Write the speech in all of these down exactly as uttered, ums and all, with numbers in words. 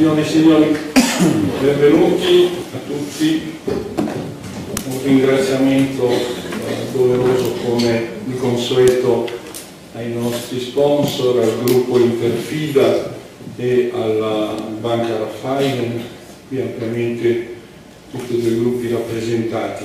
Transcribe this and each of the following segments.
Signore e signori, benvenuti a tutti. Un ringraziamento eh, doveroso come di consueto ai nostri sponsor, al gruppo Interfida e alla Banca Raiffeisen, qui ampiamente tutti e due i gruppi rappresentati.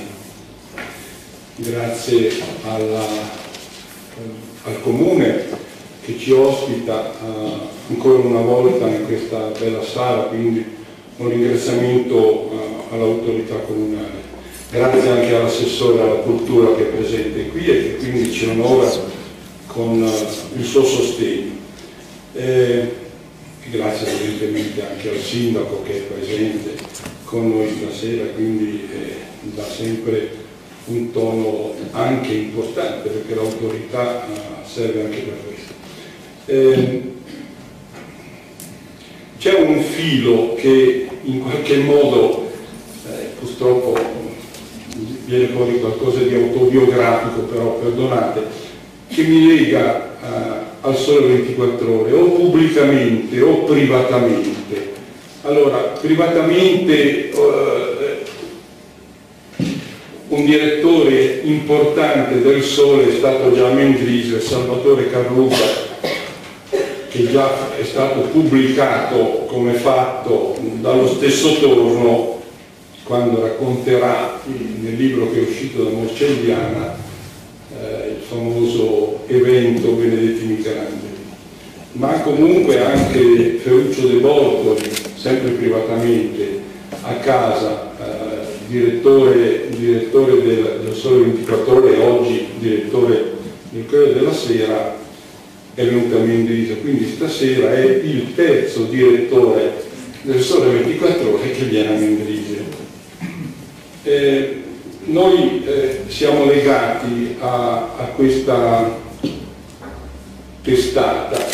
Grazie alla, al Comune che ci ospita uh, ancora una volta in questa bella sala, quindi un ringraziamento uh, all'autorità comunale. Grazie anche all'assessore alla cultura che è presente qui e che quindi ci onora con uh, il suo sostegno. Eh, grazie evidentemente anche al sindaco che è presente con noi stasera, quindi eh, dà sempre un tono anche importante, perché l'autorità uh, serve anche per questo. Eh, c'è un filo che in qualche modo eh, purtroppo viene fuori qualcosa di autobiografico, però perdonate, che mi lega eh, al Sole ventiquattro Ore, o pubblicamente o privatamente. Allora, privatamente eh, un direttore importante del Sole è stato già Mendrise, Salvatore Carlucca, che già è stato pubblicato come fatto dallo stesso Torno quando racconterà nel libro che è uscito da Morcelliana eh, il famoso evento Benedetti Michelangeli. Ma comunque anche Ferruccio De Bortoli, sempre privatamente, a casa, eh, direttore, direttore del, del Sole ventiquattro Ore e oggi direttore del Corriere della Sera, è venuto a Mendrisio, quindi stasera è il terzo direttore del Sole ventiquattro Ore che viene a Mendrisio. Eh, noi eh, siamo legati a, a questa testata,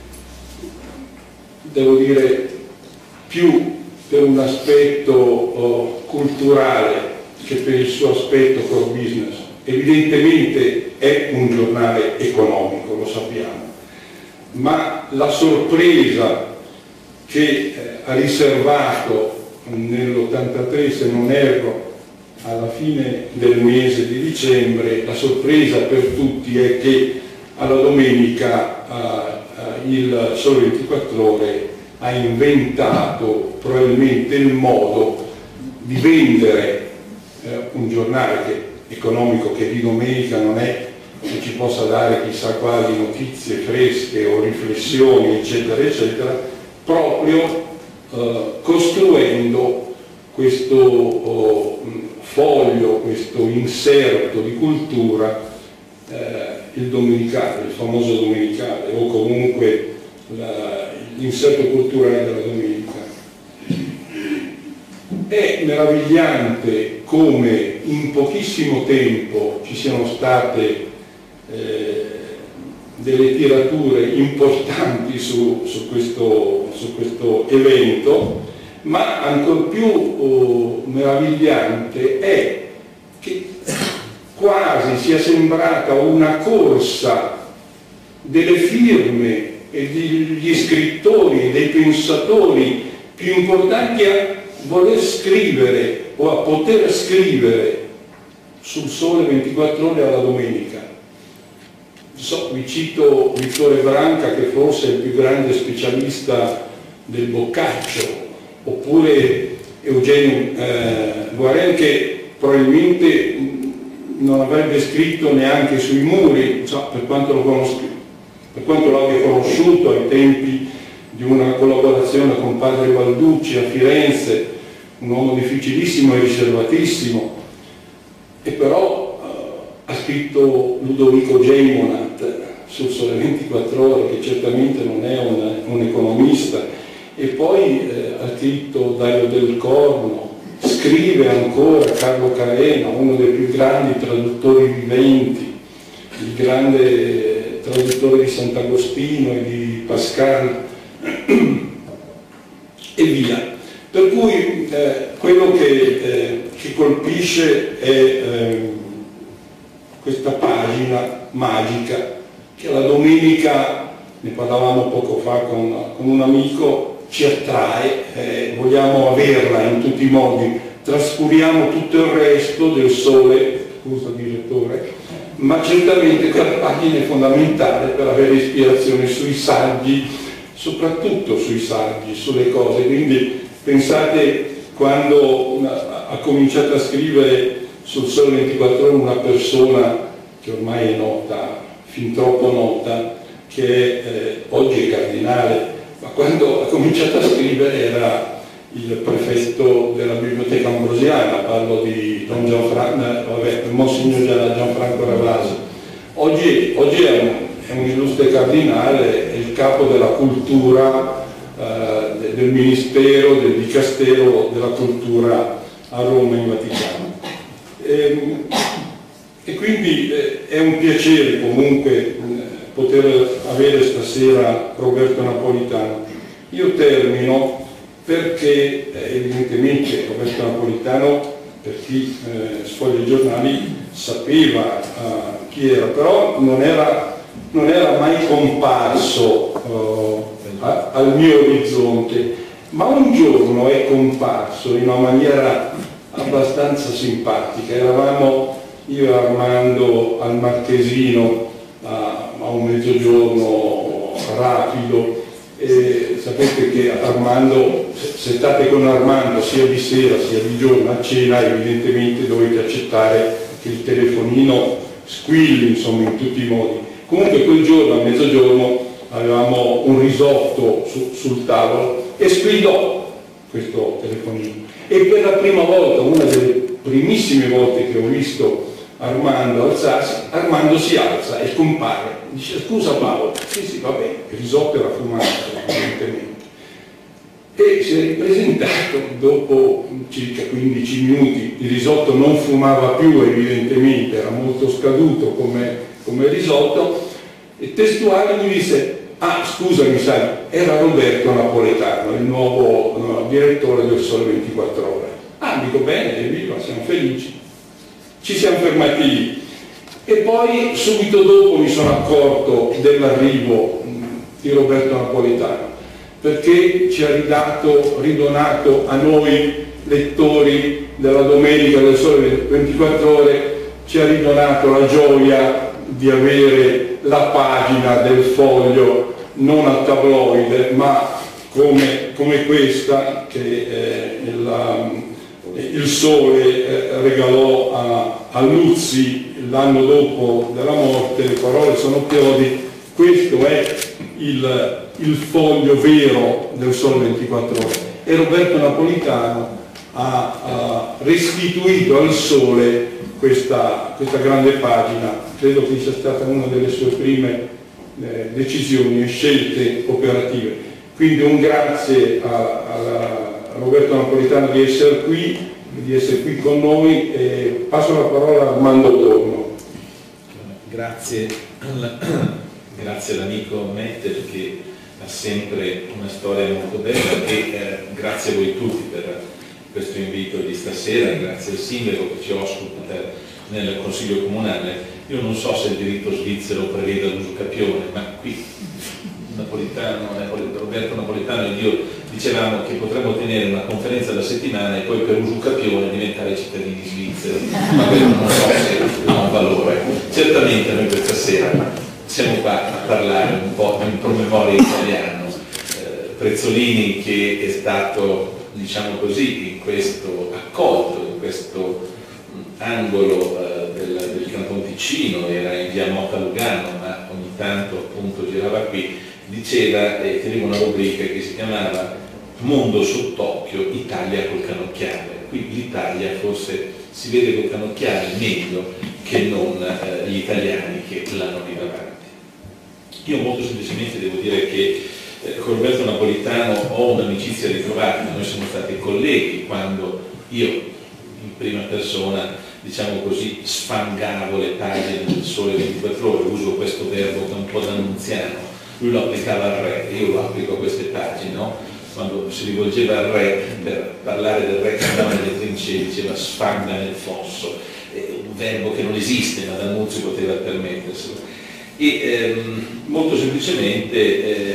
devo dire, più per un aspetto oh, culturale che per il suo aspetto core business. Evidentemente è un giornale economico, lo sappiamo, ma la sorpresa che eh, ha riservato nell'ottantatré, se non erro, alla fine del mese di dicembre, la sorpresa per tutti è che alla domenica eh, eh, il Sole ventiquattro Ore ha inventato probabilmente il modo di vendere eh, un giornale che, economico che di domenica non è che ci possa dare chissà quali notizie fresche o riflessioni eccetera eccetera, proprio eh, costruendo questo oh, foglio, questo inserto di cultura, eh, il domenicale, il famoso domenicale, o comunque l'inserto culturale della domenica. È meravigliante come in pochissimo tempo ci siano state eh, delle tirature importanti su, su, questo, su questo evento, ma ancor più oh, meravigliante è che quasi sia sembrata una corsa delle firme e degli scrittori e dei pensatori più importanti a voler scrivere o a poter scrivere sul Sole ventiquattro Ore alla domenica. So, vi cito Vittore Branca, che forse è il più grande specialista del Boccaccio, oppure Eugenio eh, Guaren, che probabilmente non avrebbe scritto neanche sui muri, so, per quanto lo conosco, per quanto l'abbia conosciuto ai tempi di una collaborazione con padre Balducci a Firenze, un uomo difficilissimo e riservatissimo, e però eh, ha scritto Ludovico Geimonat sul Sole ventiquattro Ore, che certamente non è un, un economista, e poi eh, ha scritto Dario Del Corno, scrive ancora Carlo Carena, uno dei più grandi traduttori viventi, il grande traduttore di Sant'Agostino e di Pascal, e via. Per cui eh, quello che, eh, che colpisce è eh, questa pagina magica che la domenica, ne parlavamo poco fa con, con un amico, ci attrae, eh, vogliamo averla in tutti i modi, trascuriamo tutto il resto del Sole, scusa direttore, ma certamente quella pagina è fondamentale per avere ispirazione sui saggi, soprattutto sui saggi, sulle cose. Quindi pensate, quando ha cominciato a scrivere sul Sole ventiquattro Ore una persona che ormai è nota, fin troppo nota, che eh, oggi è cardinale, ma quando ha cominciato a scrivere era il prefetto della biblioteca ambrosiana, parlo di Don Gianfranco, vabbè, Monsignor Gianfranco Ravasi. Oggi, oggi è, un, è un illustre cardinale, è il capo della cultura, eh, del Ministero, del Dicastero della Cultura a Roma, in Vaticano. E, e quindi eh, è un piacere comunque eh, poter avere stasera Roberto Napolitano. Io termino perché eh, evidentemente Roberto Napolitano, per chi eh, sfoglia i giornali, sapeva eh, chi era, però non era, non era mai comparso eh, a, al mio orizzonte, ma un giorno è comparso in una maniera abbastanza simpatica. Eravamo io e Armando al Marchesino a, a un mezzogiorno rapido. E sapete che Armando, se state con Armando sia di sera sia di giorno a cena, evidentemente dovete accettare che il telefonino squilli, insomma, in tutti i modi. Comunque quel giorno a mezzogiorno avevamo un risotto su, sul tavolo e squillò questo telefonino, e per la prima volta, una delle primissime volte che ho visto Armando alzarsi, Armando si alza e compare, dice: scusa Paolo, sì sì va bene, il risotto era fumato evidentemente, e si è ripresentato dopo circa quindici minuti. Il risotto non fumava più evidentemente, era molto scaduto come, come risotto, e testuale mi disse: ah scusami, sai, era Roberto Napolitano, il nuovo no, direttore del Sole ventiquattro Ore. Ah, dico bene, evviva, siamo felici. Ci siamo fermati lì, e poi subito dopo mi sono accorto dell'arrivo di Roberto Napolitano, perché ci ha ridato, ridonato a noi lettori della domenica del Sole ventiquattro Ore, ci ha ridonato la gioia di avere la pagina del foglio non a tabloide, ma come, come questa che eh, la, il Sole eh, regalò a, a Luzzi l'anno dopo della morte. Le parole sono chiodi. Questo è il, il foglio vero del Sole ventiquattro Ore, e Roberto Napolitano ha, ha restituito al Sole questa, questa grande pagina. Credo che sia stata una delle sue prime eh, decisioni e scelte operative. Quindi un grazie a, a a Roberto Napolitano di essere qui, di essere qui con noi, e passo la parola a Armando Torno. Grazie, grazie all'amico Mette, perché ha sempre una storia molto bella, e eh, grazie a voi tutti per questo invito di stasera, grazie al sindaco che ci ospita nel Consiglio Comunale. Io non so se il diritto svizzero preveda l'usucapione, ma qui Napolitano, Roberto Napolitano ed io dicevamo che potremmo tenere una conferenza alla settimana e poi per usucapione diventare cittadini svizzeri, ma quello non so se ha un valore. Certamente noi questa sera siamo qua a parlare un po' di un promemoria italiano, eh, Prezzolini, che è stato, diciamo così, in questo accolto, in questo mh, angolo eh, del, del Canton Ticino, era in via Motta Lugano, ma ogni tanto appunto girava qui. Diceva, e eh, teneva una rubrica che si chiamava Mondo sott'occhio, Italia col canocchiale. Qui l'Italia forse si vede col canocchiale meglio che non eh, gli italiani che l'hanno lì davanti. Io molto semplicemente devo dire che eh, con Roberto Napolitano ho un'amicizia ritrovata. Noi siamo stati colleghi quando io in prima persona, diciamo così, sfangavo le pagine del Sole ventiquattro Ore, uso questo verbo che è un po' d'annunziano. Lui lo applicava al re, io lo applico a queste pagine, no? Quando si rivolgeva al re per parlare del re che andava nelle trincee, diceva sfanda nel fosso, è un verbo che non esiste, ma D'Annunzio poteva permetterselo. E ehm, molto semplicemente eh,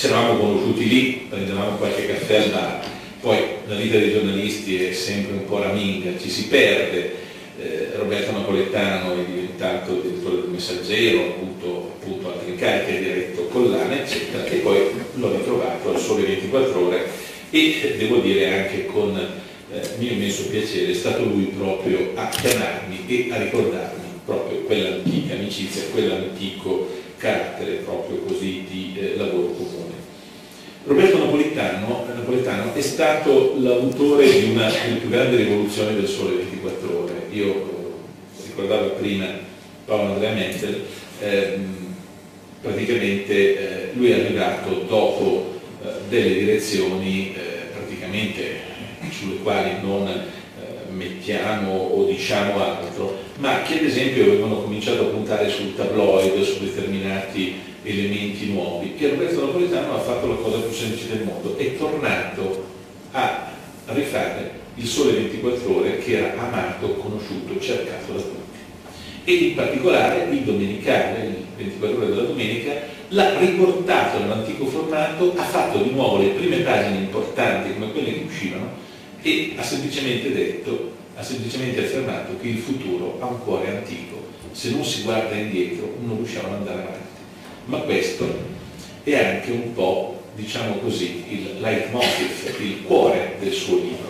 ci eravamo conosciuti lì, prendevamo qualche caffè al bar, poi la vita dei giornalisti è sempre un po' raminga, ci si perde. eh, Roberto Napoletano è diventato direttore del Messaggero, ha avuto appunto altre incariche, diretto collane eccetera, e poi l'ho ritrovato al Sole ventiquattro Ore e devo dire anche con eh, mio immenso piacere è stato lui proprio a chiamarmi e a ricordarmi proprio quell'antica amicizia, quell'antico carattere proprio così di eh, lavoro comune. Roberto Napoletano, Napoletano è stato l'autore di una delle più grandi rivoluzioni del Sole ventiquattro Ore. Io eh, ricordavo prima Paolo Andrea Menzel, ehm, praticamente eh, lui è arrivato dopo eh, delle direzioni eh, praticamente sulle quali non eh, mettiamo o diciamo altro, ma che ad esempio avevano cominciato a puntare sul tabloid, su determinati elementi nuovi, e Roberto Napoletano ha fatto la cosa più semplice del mondo, è tornato a rifare il Sole ventiquattro Ore che era amato, conosciuto, cercato da tutti. E in particolare il domenicale, il ventiquattro Ore della domenica, l'ha riportato nell'antico formato, ha fatto di nuovo le prime pagine importanti come quelle che uscivano e ha semplicemente detto, ha semplicemente affermato che il futuro ha un cuore antico, se non si guarda indietro non riusciamo ad andare avanti. Ma questo è anche un po', diciamo così, il leitmotiv, il cuore del suo libro.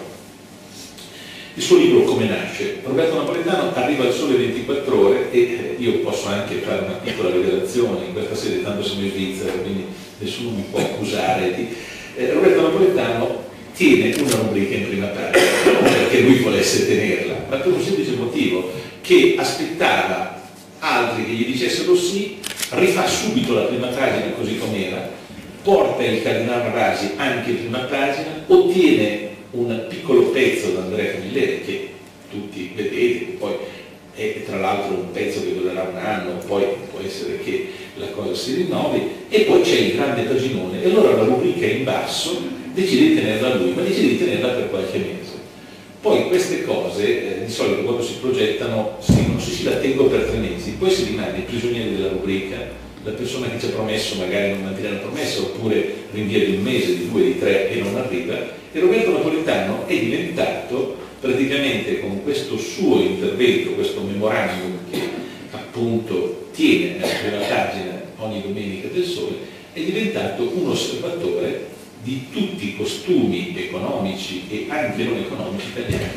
Il suo libro come nasce? Roberto Napoletano arriva al Sole ventiquattro Ore e io posso anche fare una piccola rivelazione in questa sede, tanto siamo in Svizzera, quindi nessuno mi può accusare di... Eh, Roberto Napoletano tiene una rubrica in prima pagina, non perché lui volesse tenerla, ma per un semplice motivo, che aspettava altri che gli dicessero sì, rifà subito la prima pagina così com'era, porta il Cardinale Rasi anche in prima pagina, ottiene un piccolo pezzo da Andrea Camilleri che tutti vedete, poi è tra l'altro un pezzo che durerà un anno, poi può essere che la cosa si rinnovi, e poi c'è il grande paginone, e allora la rubrica in basso decide di tenerla lui, ma decide di tenerla per qualche mese. Poi queste cose, eh, di solito quando si progettano, sì, non si, si la tengo per tre mesi, poi si rimane prigionieri della rubrica, la persona che ci ha promesso magari non mantiene la promessa, oppure rinvia di un mese, di due, di tre e non arriva, e Roberto Napoletano è diventato praticamente con questo suo intervento, questo memorandum che appunto tiene nella prima pagina ogni domenica del Sole, è diventato un osservatore di tutti i costumi economici e anche non economici italiani,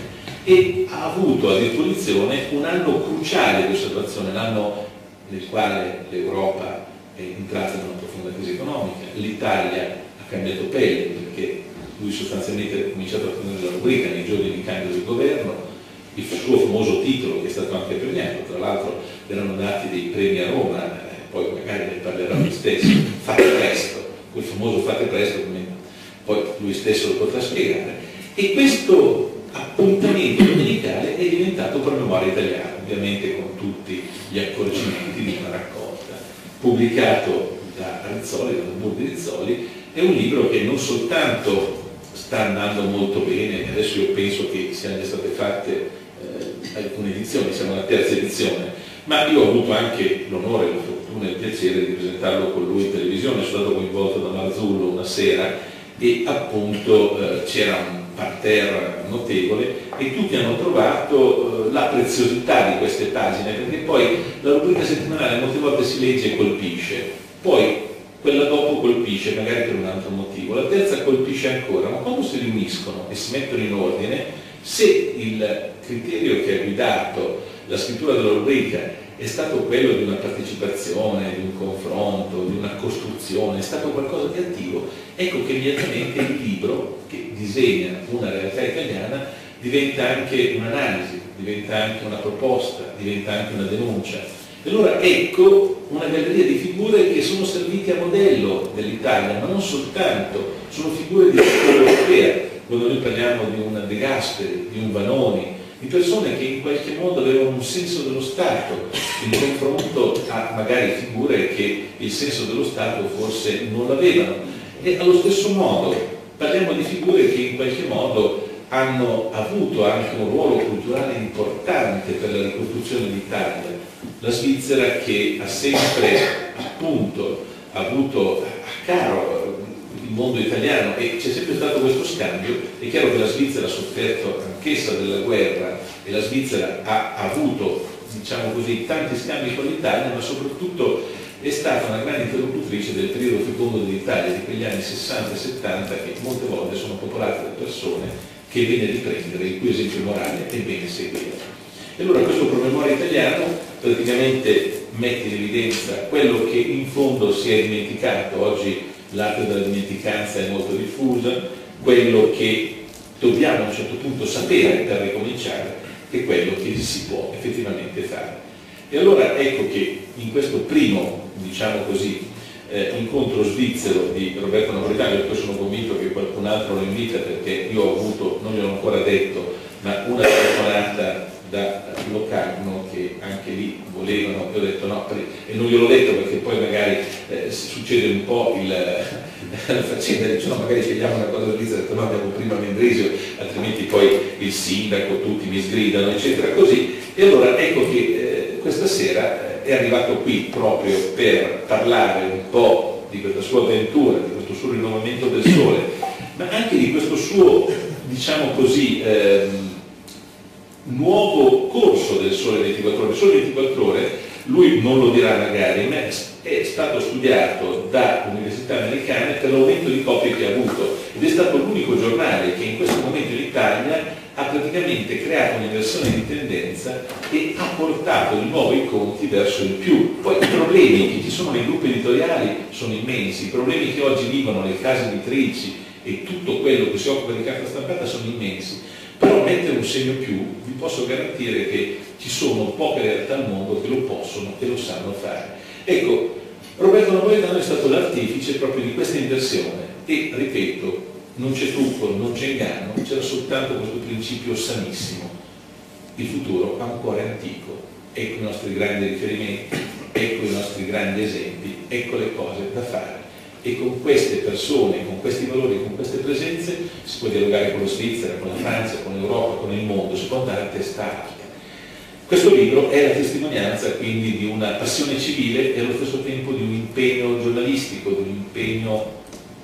e ha avuto a disposizione un anno cruciale di osservazione, l'anno nel quale l'Europa è entrata in una profonda crisi economica, l'Italia ha cambiato pelle perché lui sostanzialmente ha cominciato a prendere la rubrica nei giorni di cambio del governo, il suo famoso titolo che è stato anche premiato, tra l'altro erano dati dei premi a Roma, eh, poi magari ne parlerà lui stesso, fate presto, quel famoso fate presto, poi lui stesso lo potrà spiegare, e questo appuntamento domenicale è diventato promemoria italiana, ovviamente con tutti gli accorgimenti di una raccolta, pubblicato da Rizzoli, da Burdi Rizzoli. È un libro che non soltanto sta andando molto bene, adesso io penso che siano già state fatte eh, alcune edizioni, siamo alla terza edizione, ma io ho avuto anche l'onore, la fortuna e il piacere di presentarlo con lui in televisione, sono stato coinvolto da Marzullo una sera e appunto eh, c'era un parterre notevole e tutti hanno trovato eh, la preziosità di queste pagine, perché poi la rubrica settimanale molte volte si legge e colpisce, poi quella dopo colpisce magari per un altro motivo, la terza colpisce ancora, ma quando si riuniscono e si mettono in ordine, se il criterio che ha guidato la scrittura della rubrica è stato quello di una partecipazione, di un confronto, di una costruzione, è stato qualcosa di attivo, ecco che immediatamente il libro che disegna una realtà italiana diventa anche un'analisi, diventa anche una proposta, diventa anche una denuncia. E allora ecco una galleria di figure che sono servite a modello dell'Italia, ma non soltanto, sono figure di storia europea, quando noi parliamo di un De Gasperi, di un Vanoni, di persone che in qualche modo avevano un senso dello Stato in confronto a magari figure che il senso dello Stato forse non l'avevano. E allo stesso modo parliamo di figure che in qualche modo hanno avuto anche un ruolo culturale importante per la ricostruzione d'Italia. La Svizzera che ha sempre appunto avuto a caro mondo italiano, e c'è sempre stato questo scambio. È chiaro che la Svizzera ha sofferto anch'essa della guerra e la Svizzera ha avuto, diciamo così, tanti scambi con l'Italia, ma soprattutto è stata una grande interlocutrice del periodo fecondo dell'Italia, di quegli anni sessanta e settanta, che molte volte sono popolate da persone che è bene riprendere, il cui esempio morale è bene seguire. E allora questo promemoria italiano praticamente mette in evidenza quello che in fondo si è dimenticato. Oggi l'arte della dimenticanza è molto diffusa, quello che dobbiamo a un certo punto sapere per ricominciare è quello che si può effettivamente fare. E allora ecco che in questo primo, diciamo così, eh, incontro svizzero di Roberto Napolitano, e poi sono convinto che qualcun altro lo invita, perché io ho avuto, non gliel'ho ancora detto, ma una telefonata da Locarno che anche lì volevano, e ho detto no, e non gliel'ho detto perché poi magari eh, succede un po' il, la faccenda, dice no, magari scegliamo una cosa svizzera, ho detto no, abbiamo prima Mendrisio, altrimenti poi il sindaco, tutti mi sgridano, eccetera, così. E allora ecco che eh, questa sera eh, è arrivato qui proprio per parlare un po' di questa sua avventura, di questo suo rinnovamento del sole, ma anche di questo suo, diciamo così, ehm, nuovo corso del Sole ventiquattro Ore. Il Sole ventiquattro Ore, lui non lo dirà magari, ma è stato studiato da università americane per l'aumento di copie che ha avuto, ed è stato l'unico giornale che in questo momento in Italia ha praticamente creato un'inversione di tendenza e ha portato di nuovo i conti verso il più. Poi i problemi che ci sono nei gruppi editoriali sono immensi, i problemi che oggi vivono le case editrici e tutto quello che si occupa di carta stampata sono immensi. Però mettere un segno più, vi posso garantire che ci sono poche realtà al mondo che lo possono e lo sanno fare. Ecco, Roberto Napolitano è stato l'artefice proprio di questa inversione e, ripeto, non c'è trucco, non c'è inganno, c'era soltanto questo principio sanissimo. Il futuro ha un cuore antico, ecco i nostri grandi riferimenti, ecco i nostri grandi esempi, ecco le cose da fare. E con queste persone, con questi valori, con queste presenze si può dialogare con la Svizzera, con la Francia, con l'Europa, con il mondo, si può andare a testa alta. Questo libro è la testimonianza quindi di una passione civile e allo stesso tempo di un impegno giornalistico, di un impegno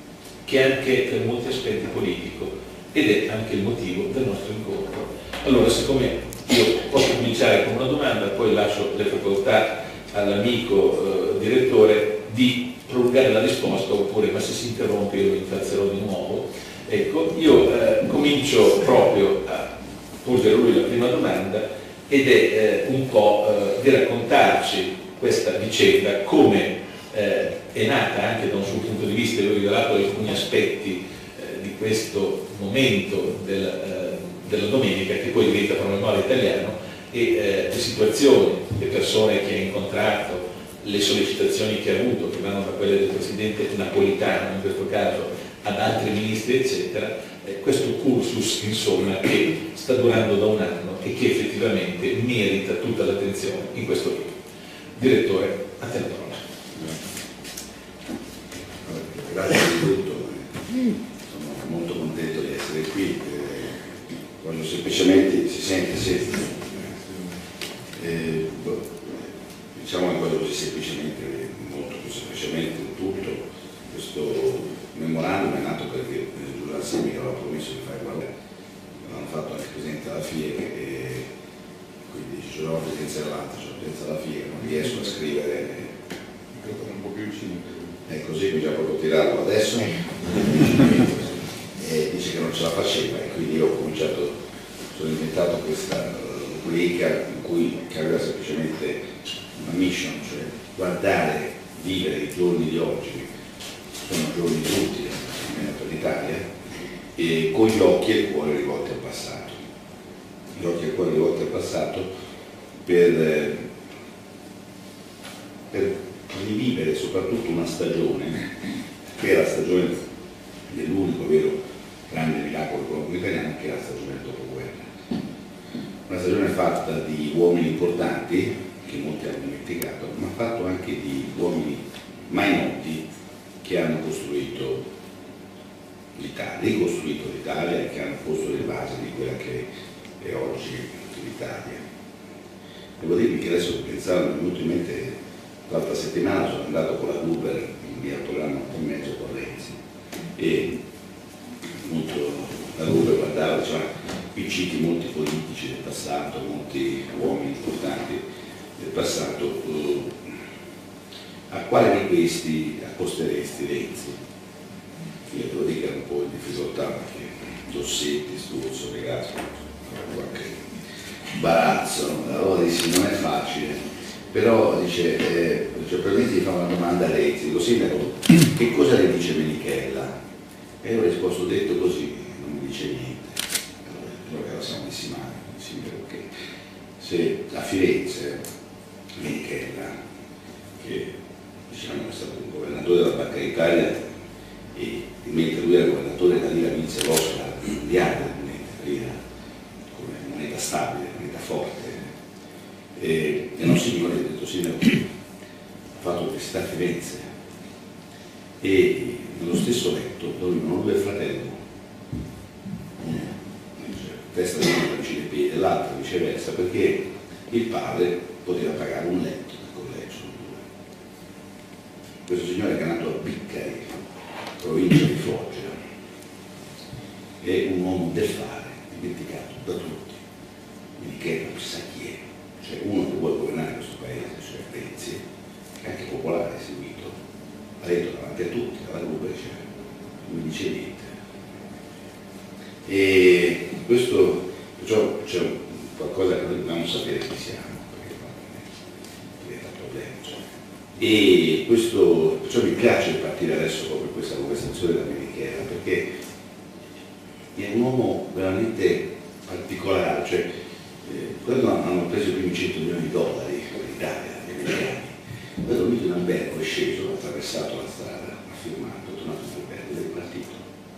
che è anche per molti aspetti politico, ed è anche il motivo del nostro incontro. Allora, siccome io posso cominciare con una domanda, poi lascio le facoltà all'amico eh, direttore di prolungare la risposta, oppure ma se si interrompe io lo incazzerò di nuovo. Ecco, io eh, comincio proprio a porgere a lui la prima domanda, ed è eh, un po' eh, di raccontarci questa vicenda, come eh, è nata anche da un suo punto di vista. Io ho rivelato alcuni aspetti eh, di questo momento del, eh, della domenica, che poi diventa promemoria italiano, e eh, le situazioni, le persone che ha incontrato, le sollecitazioni che ha avuto, che vanno da quelle del Presidente Napolitano in questo caso ad altri ministri eccetera, eh, questo cursus insomma che sta durando da un anno e che effettivamente merita tutta l'attenzione in questo libro. Direttore, a te la parola. Grazie di tutto, sono molto contento di essere qui, eh, voglio semplicemente, si sente sempre, eh, diciamo che voglio semplicemente, molto più semplicemente tutto, questo memorandum è nato perché Giuliano Semi aveva promesso di fare guardare, l'hanno fatto anche il Presidente della FIEG, e quindi ce l'ho la Presidenza dell'Alta, c'è la Presidenza della FIEG, non riesco a scrivere, un po' più vicino, è così, mi già proprio tirato adesso, e dice che non ce la faceva, e quindi io ho cominciato, sono inventato questa rubrica in cui che aveva semplicemente una mission, cioè guardare, vivere i giorni di oggi, sono giorni tutti per l'Italia, e con gli occhi e il cuore rivolti al passato. Gli occhi e il cuore rivolti al passato per, per rivivere soprattutto una stagione, che è la stagione dell'unico vero grande miracolo economico italiano, che è la stagione del dopoguerra. Una stagione fatta di uomini importanti, che molti hanno dimenticato, ma fatto anche di uomini mai noti che hanno costruito l'Italia, ricostruito l'Italia e che hanno posto le basi di quella che è oggi l'Italia. Devo dirvi che adesso pensavo, mi è venuto in mente l'altra settimana, sono andato con la Gruber in via Torano e mezzo con Renzi, e molto la Rupe guardava, diceva, qui citi molti politici del passato, molti uomini importanti del passato, eh, a quale di questi accosteresti Renzi? Io devo dire che era un po' in difficoltà perché Dossetti, Sturzo, Regato, qualche barazzo, allora dici non è facile, però dice, eh, cioè, permetti di fare una domanda a Renzi, dico sindaco, che cosa le dice Menichella? E io ho risposto, detto così, non mi dice niente. Allora, allora siamo messi male, sindaco, che se a Firenze Menichella, che diciamo è stato un governatore della Banca d'Italia, e mentre lui era governatore la lira vinse l'Oscar mondiale della moneta, la lira come moneta stabile, moneta forte, e, e non signore, ha detto sindaco, ha fatto l'università a Firenze e nello stesso letto dormivano lui e il fratello, uno testa di uno vicino ai piedi e l'altro viceversa, perché il padre poteva pagare un letto del collegio. Questo signore che è nato a Piccari, provincia di Foggia, è un uomo del fare, dimenticato da tutti, Menichella non si sa chi è, cioè uno che vuole governare questo paese, cioè Renzi, che anche popolare è seguito, ha detto davanti a tutti, alla Rupe, cioè, non mi dice niente. E questo, perciò c'è qualcosa che noi dobbiamo sapere chi siamo, perché non diventa problema. Cioè. E questo, perciò mi piace partire adesso proprio questa conversazione da Menichella, perché è un uomo veramente particolare, cioè eh, quando hanno preso i primi cento milioni di dollari per l'Italia, gli americani, poi è dormito in albergo, è sceso, ha attraversato la strada, ha firmato, è tornato in albergo ed è partito.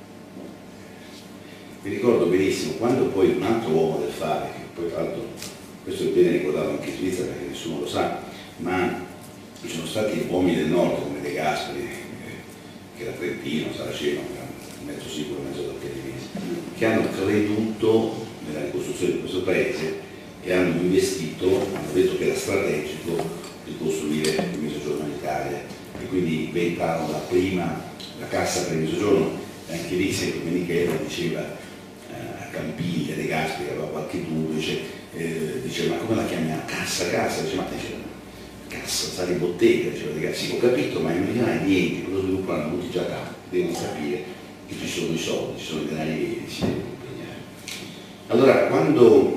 Mi ricordo benissimo quando poi un altro uomo del fare, che poi tra l'altro questo è bene ricordato anche in Svizzera perché nessuno lo sa, ma ci sono stati uomini del nord come De Gasperi, eh, che era trentino, saraceno, mezzo sicuro, mezzo da piedimese, che hanno creduto nella ricostruzione di questo paese e hanno investito, hanno detto che era strategico ricostruire il Mezzogiorno d'Italia e quindi inventarono la prima, la cassa per il Mezzogiorno, e anche lì sempre Menichella diceva eh, a Campiglia, De Gasperi aveva qualche dubbio, dice, eh, dice ma come la chiamiamo? Cassa, cassa, dice ma dice, cassa, sa di bottega, diceva De Gasperi, sì ho capito, ma i meridionali niente, lo sviluppo hanno avuti già tanti, devono capire che ci sono i soldi, ci sono i denari veri, si devono impegnare. Allora, quando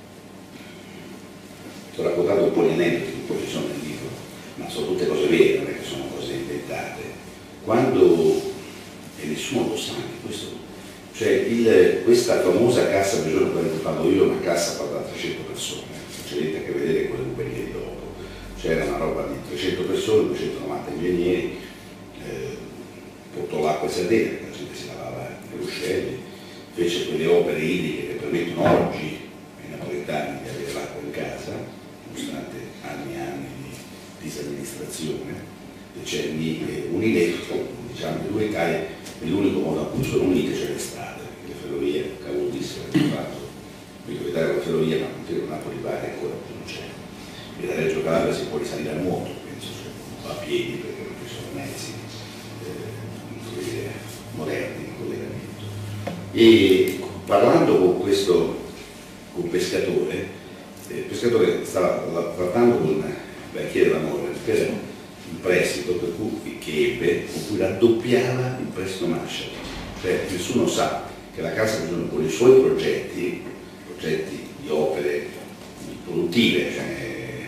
ti ho raccontato un po' di aneddoti che poi ci sono nel libro, ma sono tutte cose vere, non è che sono cose inventate, quando, e nessuno lo sa, questo, cioè il, questa famosa cassa per giorno per cui parlo io, è una cassa fatta da trecento persone, non c'è niente a che vedere con le ruberie di dopo, c'era una roba di trecento persone, duecentonovanta ingegneri, eh, portò l'acqua in Sardegna, perché la gente si lavava nei ruscelli, fece quelle opere idriche che permettono oggi ai napoletani di avere l'acqua in casa, nonostante anni e anni di disamministrazione, decenni eh, Uniletto, diciamo, le due Italie è l'unico modo a cui sono unite, cioè le strade, le ferrovie, cavolo disse, hanno fatto l'Italia con la ferrovia, ma l'intero Napoli-Bari ancora non c'è. E da Reggio Calabria si può risalire a nuoto, penso, cioè, a piedi, perché non ci sono mezzi eh, moderni di collegamento. E parlando con questo con pescatore, eh, il pescatore stava trattando con Banchiere dell'Amore, prese un prestito per cui, che ebbe, con cui raddoppiava il prestito Marshall. Cioè nessuno sa che la Cassa con i suoi progetti, progetti di opere produttive, cioè,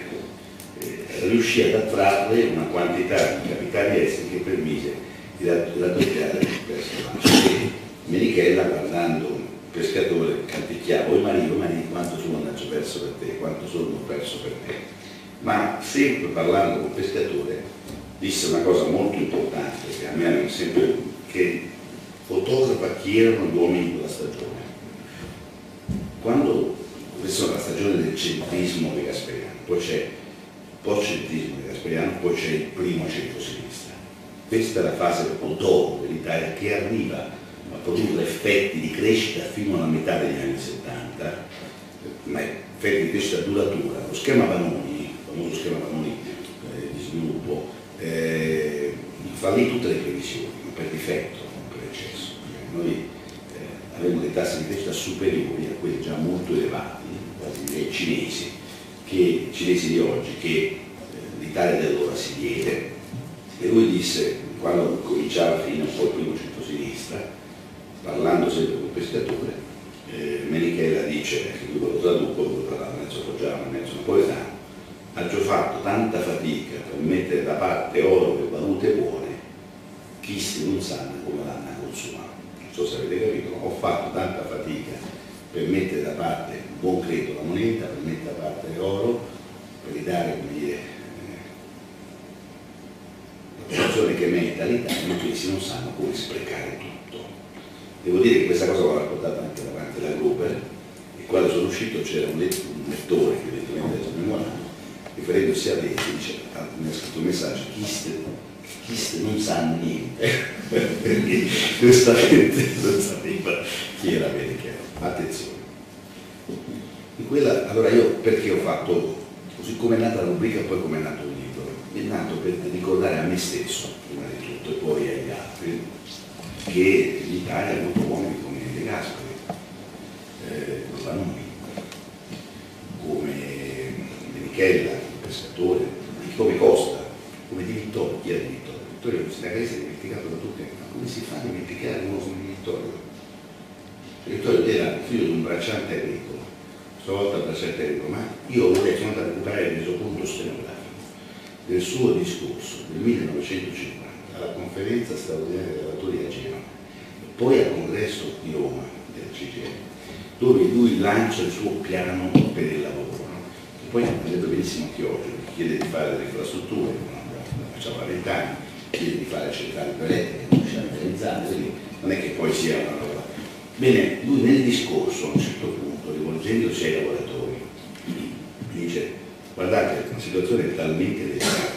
eh, riuscì ad attrarre una quantità di capitali esteri che permise di raddoppiare il prestito Marshall. Menichella, guardando un pescatore, canticchiava: "Oi Marino, Marino, quanto sono ho perso per te, quanto sono ho perso per te". Ma sempre parlando con il pescatore disse una cosa molto importante che a me hanno sempre, che fotografa chi erano gli uomini di quella stagione. Quando questa è la stagione del centrismo di Gasperiano, poi c'è il post-centrismo di Gasperiano, poi c'è il primo centro-sinistra. Questa è la fase d'oro dell'Italia che arriva a produrre effetti di crescita fino alla metà degli anni settanta, ma effetti di crescita duratura. Lo schema Vanoni, il famoso schema Vanoni eh, di sviluppo, eh, fallì tutte le previsioni, per difetto, non per eccesso. noi eh, avevamo dei tassi di crescita superiori a quelli già molto elevati, quasi direi cinesi, che cinesi di oggi, che eh, l'Italia di allora si diede, e lui disse, quando cominciava a finire un po' il primo centro-sinistra, parlando sempre con il pescatore, eh, Menichella dice, che lui lo traduco, lui parlava mezzo foggiano, mezzo napoletano, ha già fatto tanta fatica per mettere da parte oro e valute buone, chi si non sanno come l'hanno consumato. Non so se avete capito, ma ho fatto tanta fatica per mettere da parte buon credito la moneta, per mettere da parte l'oro, per ridare, come dire, la posizione che merita l'Italia, ma questi non sanno come sprecare tutto. Devo dire che questa cosa l'ho raccontata anche davanti alla Gruber, e quando sono uscito c'era un, let un lettore che evidentemente era memorato, riferendosi a lei, dice, ah, mi ha scritto un messaggio, chi ste non sanno niente, perché giustamente non sapeva chi era Menichella. Attenzione. In quella, allora io perché ho fatto, così come è nata la rubrica e poi come è nato il libro, è nato per ricordare a me stesso, prima di tutto, e poi agli altri, che l'Italia ha avuto uomini come De Gasperi, eh, come Vanoni, come Menichella, il pescatore, come Costa, come Di Vittorio. Chi era Di Vittorio? Vittorio è un sindacalista dimenticato da tutti, ma come si fa a dimenticare un uomo come Di Vittorio? Vittorio era figlio di un bracciante agricolo, stavolta bracciante agricolo, ma io vorrei sono andato a recuperare il resoconto stenografico del suo discorso del millenovecentocinquanta alla conferenza straordinaria dei lavoratori a Genova e poi al congresso di Roma della C G I L, dove lui lancia il suo piano per il lavoro, no? E poi andrebbe benissimo anche oggi, chiede di fare delle infrastrutture, non facciamo a vent'anni, chiede di fare centrali elettriche, non riusciamo a realizzare, quindi non è che poi sia una roba. Bene, lui nel discorso a un certo punto, rivolgendosi ai lavoratori, dice, guardate, la situazione è talmente delicata,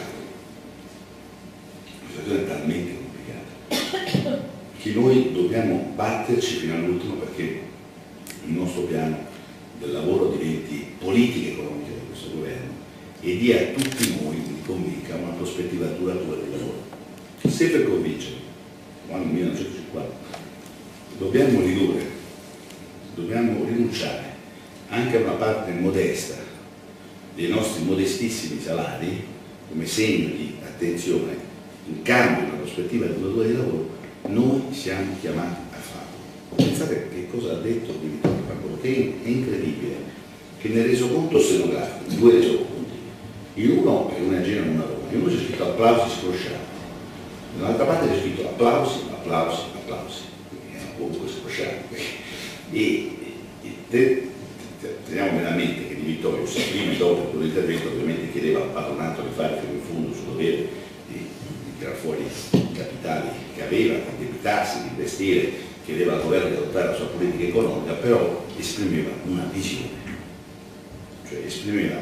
la situazione è talmente complicata, che noi dobbiamo batterci fino all'ultimo perché il nostro piano del lavoro diventi politica economica di questo governo e dia a tutti noi, mi convinca, una prospettiva duratura del lavoro. Se per convincere, quando nel millenovecentocinquanta, dobbiamo ridurre, dobbiamo rinunciare anche a una parte modesta dei nostri modestissimi salari come segno di attenzione in cambio di una prospettiva di duratura di lavoro, noi siamo chiamati a farlo. Pensate che cosa ha detto Di Vittorio Campolo, che è incredibile che nel resoconto stenografico, due resoconti, in uno è una Genova e una Roma, in uno c'è scritto applausi scrosciati, nell'altra parte c'è scritto applausi, applausi, applausi. Comunque scrosciati e, e te, te, teniamo veramente che Di Vittorio sia prima e dopo quello intervento ovviamente chiedeva al patronato di fare fino in fondo sul dovere di, di tirar fuori i capitali che aveva, di debitarsi, di investire, chiedeva al governo di adottare la sua politica economica, però esprimeva una visione, cioè esprimeva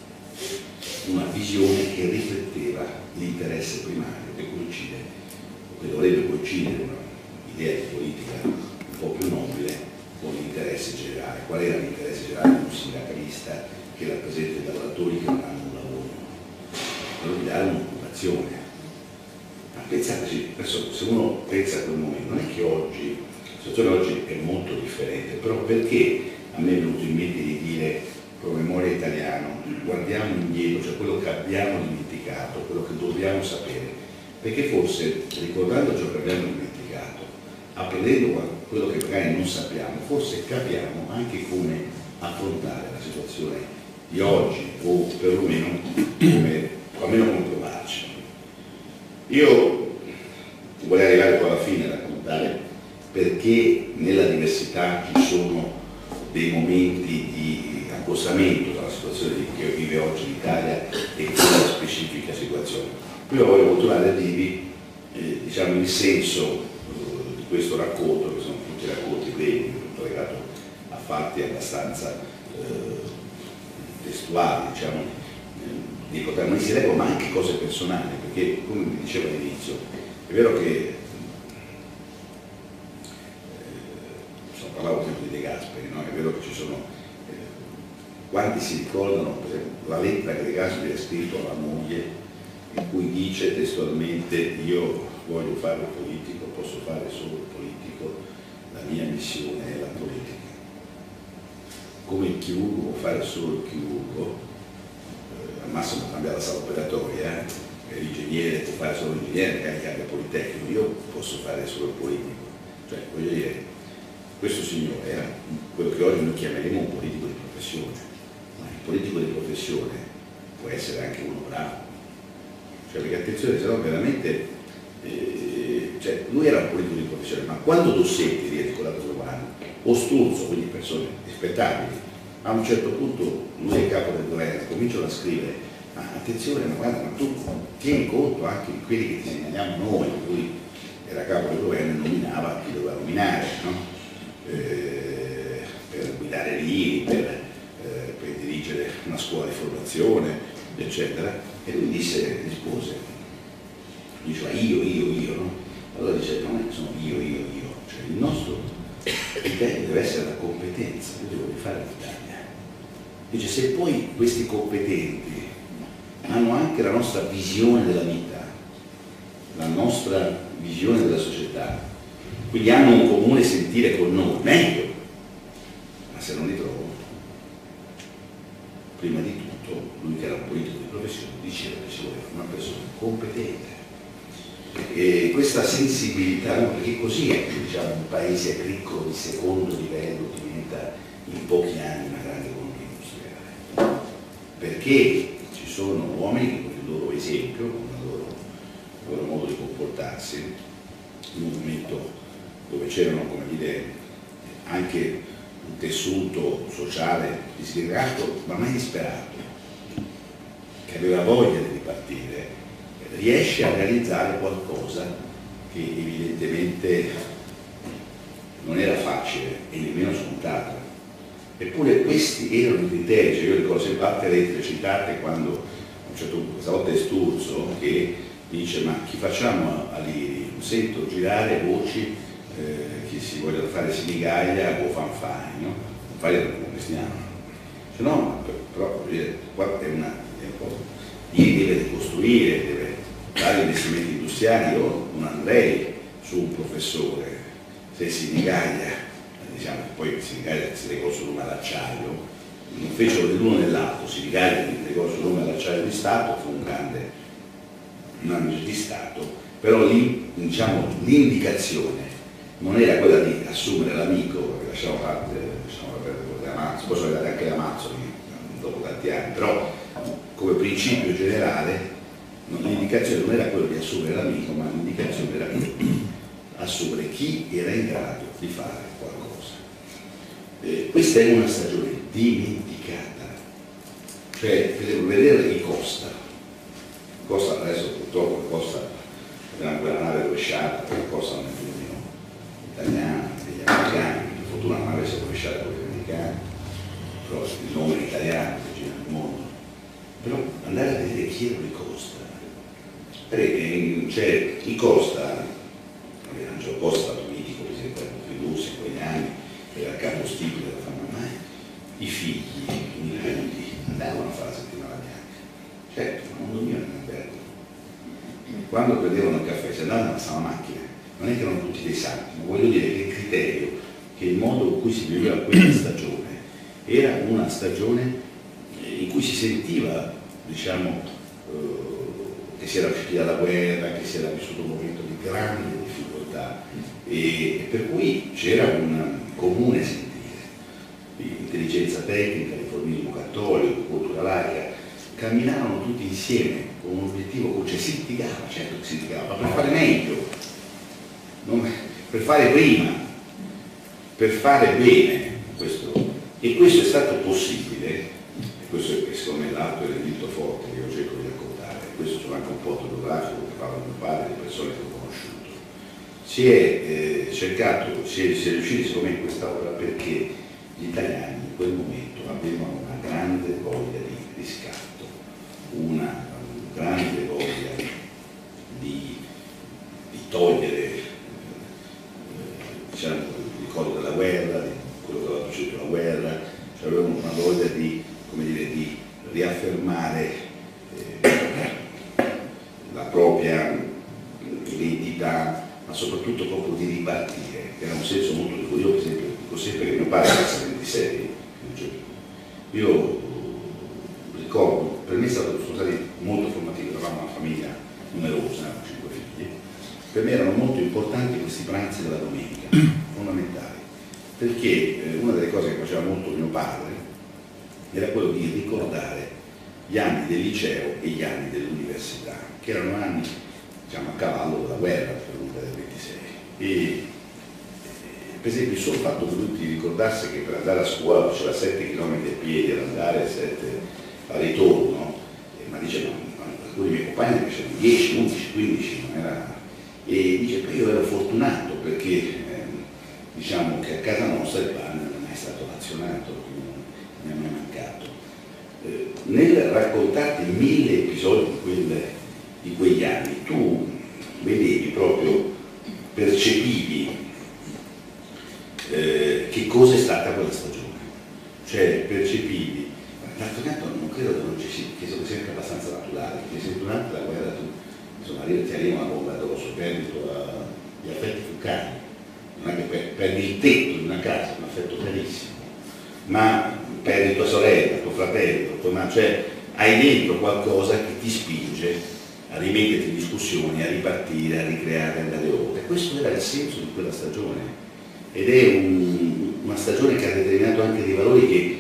una visione che rifletteva l'interesse primario che coincide, che dovrebbe coincidere un'idea di politica un po' più nobile con l'interesse generale. Qual era l'interesse generale di un sindacalista che rappresenta i lavoratori che non hanno un lavoro? Quello di dare un'occupazione. Ma pensateci, adesso se uno pensa a quel momento, non è che oggi, la situazione oggi è molto differente, però perché a me è venuto in mente di dire come memoria italiano, guardiamo indietro, cioè quello che abbiamo dimenticato, quello che dobbiamo sapere, perché forse ricordando ciò che abbiamo dimenticato, apprendendo quello che magari non sappiamo, forse capiamo anche come affrontare la situazione di oggi o perlomeno come, almeno come provarci. Io vorrei arrivare poi alla fine a raccontare perché nella diversità ci sono dei momenti di accostamento tra la situazione che vive oggi l'Italia e quella specifica situazione. Io voglio continuare a dirvi eh, diciamo, il senso eh, di questo racconto, che sono tutti racconti brevi, tutto legato a fatti abbastanza eh, testuali, diciamo, eh, di protagonisti d'epoca, ma anche cose personali, perché come vi dicevo all'inizio, è vero che eh, so, parlavo sempre di De Gasperi, no? È vero che ci sono eh, quanti si ricordano per esempio la lettera che De Gasperi ha scritto alla moglie in cui dice testualmente: io voglio fare il politico, posso fare solo il politico chirurgo può fare solo il chirurgo, eh, al massimo cambiare la sala operatoria, eh, l'ingegnere può fare solo l'ingegnere, magari cambia politecnico, io posso fare solo il politico. Cioè, voglio dire, questo signore era quello che oggi noi chiameremo un politico di professione, ma il politico di professione può essere anche uno bravo. Cioè, perché attenzione, se no veramente, eh, cioè, lui era un politico di professione, ma quando Dossetti riesce con la Romano, o Sturzo, quindi persone rispettabili, a un certo punto lui è il capo del governo, cominciano a scrivere, ma attenzione, ma guarda, ma tu tieni conto anche di quelli che ti segnaliamo noi, lui era capo del governo e nominava chi doveva nominare, no? eh, per guidare lì, per, eh, per dirigere una scuola di formazione, eccetera, e lui disse, rispose, diceva io, io, io, no? Allora dice, non sono io, io, io, cioè il nostro criterio deve essere la competenza, io devo rifare l'Italia. Dice, se poi questi competenti hanno anche la nostra visione della vita, la nostra visione della società, quindi hanno un comune sentire con noi, meglio, ma se non li trovo, prima di tutto, lui che era un politico di professione diceva che ci voleva una persona competente. E questa sensibilità, no? Perché così è che diciamo, un paese agricolo di secondo livello diventa in pochi anni una grande economia industriale, perché ci sono uomini che con il loro esempio, con il loro, il loro modo di comportarsi, in un momento dove c'erano, come dire, anche un tessuto sociale disgregato ma mai disperato, che aveva voglia di ripartire, riesce a realizzare qualcosa che evidentemente non era facile e nemmeno scontato. Eppure questi erano i criteri, cioè io ricordo sempre altre lettere citate quando a un certo punto, questa volta è Sturzo, che dice ma chi facciamo a Liri? Sento girare voci eh, che si vogliono fare Sinigaglia o Fanfani, no? Fanfani è un cristiano. Cioè, no, però qua è una, è un po', Liri deve ricostruire, deve dare investimenti industriali. Io non andrei su un professore, se Sinigaglia, diciamo che poi Sinigaglia si legò sul nome all'acciaio, non fecero dell'uno nell'altro, Sinigaglia si legò sul nome all'acciaio di Stato, fu un grande manager di Stato, però lì, diciamo, l'indicazione non era quella di assumere l'amico, perché lasciamo parte, lasciamo perdere Amazzo, poi sono arrivati anche Amazzoni dopo tanti anni, però come principio generale l'indicazione non era quella di assumere l'amico, ma l'indicazione era quella di assumere chi era in grado di fare qualcosa. Eh, questa è una stagione dimenticata, cioè per vedere chi Costa, Costa adesso purtroppo Costa abbiamo quella nave rovesciata, perché Costa non è più nemmeno italiana, degli americani, per fortuna la nave si è rovesciata con gli americani, però il nome è italiano che gira nel mondo, però andare a vedere chi erano i Costa, perché c'è i Costa, Angelo Costa, il mitico presidente della Confindustria in quegli anni, era il capostipite della famiglia, ma i figli, i nipoti andavano a fare la settimana bianca, certo, ma non dormivano in albergo. Quando prendevano il caffè si andavano alla sala macchina, non è che erano tutti dei santi, ma voglio dire che il criterio, che il modo in cui si viveva quella stagione era una stagione in cui si sentiva, diciamo, eh, che si era usciti dalla guerra, che si era vissuto un momento di grande difficoltà e per cui c'era un comune sentire, intelligenza tecnica, riformismo cattolico, cultura laica, camminavano tutti insieme con un obiettivo, cioè si litigava, certo che si litigava, ma per fare meglio, non, per fare prima, per fare bene questo. E questo è stato possibile, e questo è secondo me l'altro elemento forte che io cerco di raccontare, questo sono anche un po' autobiografico che parla di mio padre, di persone che ho conosciuto. Si è eh, cercato, si è, si è riusciti secondo me in questa opera perché gli italiani in quel momento avevano una grande voglia di riscatto, una grande voglia di, di togliere eh, diciamo, il ricordo della guerra, di quello che aveva vissuto la guerra, cioè avevano una voglia di, come dire, di riaffermare eh, la propria identità, ma soprattutto proprio di ripartire, che era un senso molto di cui io per esempio dico sempre che mio padre era ventisei, pranzi della domenica, fondamentali, perché eh, una delle cose che faceva molto mio padre era quello di ricordare gli anni del liceo e gli anni dell'università, che erano anni, diciamo, a cavallo della guerra, per l'unità del ventisei. E, per esempio, il solo fatto che lui ti ricordasse che per andare a scuola faceva sette chilometri a piedi ad andare, sette al ritorno, eh, ma dice, no, alcuni miei compagni ne facevano dieci, undici, quindici, non era... E dice, poi io ero fortunato perché eh, diciamo che a casa nostra il pane non è mai stato razionato, non mi è mai mancato. Eh, nel raccontarti mille episodi di, quelle, di quegli anni, tu vedevi proprio, percepivi Eh, che cosa è stata quella stagione, cioè percepivi, d'altro canto non credo che non ci sia, che sia sempre abbastanza naturale, perché se durante la guerra tu insomma ti arriva una bomba addosso, perdi gli affetti più cari, non è che per, perdi il tetto di una casa, un affetto carissimo, ma perdi tua sorella, tuo fratello, tua madre, cioè hai dentro qualcosa che ti spinge a rimetterti in discussione, a ripartire, a ricreare, a andare oltre. Questo era il senso di quella stagione. Ed è un, una stagione che ha determinato anche dei valori che,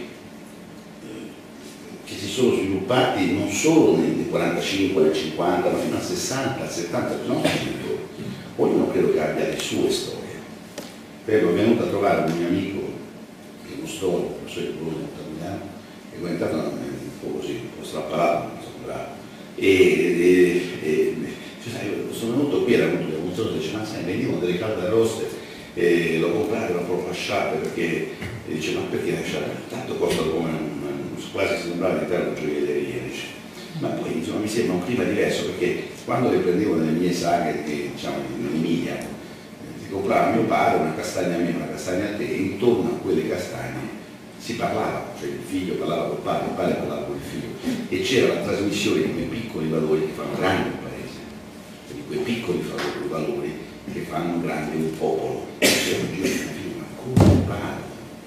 che si sono sviluppati non solo nel quarantacinque, nel cinquanta, ma fino al sessanta, al settanta, no? Ognuno credo che abbia le sue storie. Ero venuto a trovare un mio amico, che è uno storico, professore di Bologna, a Milano, e è entrato un po' così, un po' strappalato, non so, bravo. E, e, e cioè, sono venuto qui, era venuto un giorno e dice, ma sai, venivano delle calde arroste, e l'ho comprato, l'ho proprio lasciato perché dice, ma perché lasciare? Tanto costa come un, quasi si sembrava all'interno di una gioielleria, dice. Ma poi insomma mi sembra un clima diverso perché quando le prendevo nelle mie saghe, che, diciamo in Emilia, si comprava mio padre una castagna a me, una castagna a te, e intorno a quelle castagne si parlava, cioè il figlio parlava col padre, il padre parlava con il figlio, e c'era la trasmissione di quei piccoli valori che fanno grande un paese, di quei piccoli valori che fanno grande un popolo. Ma come parla?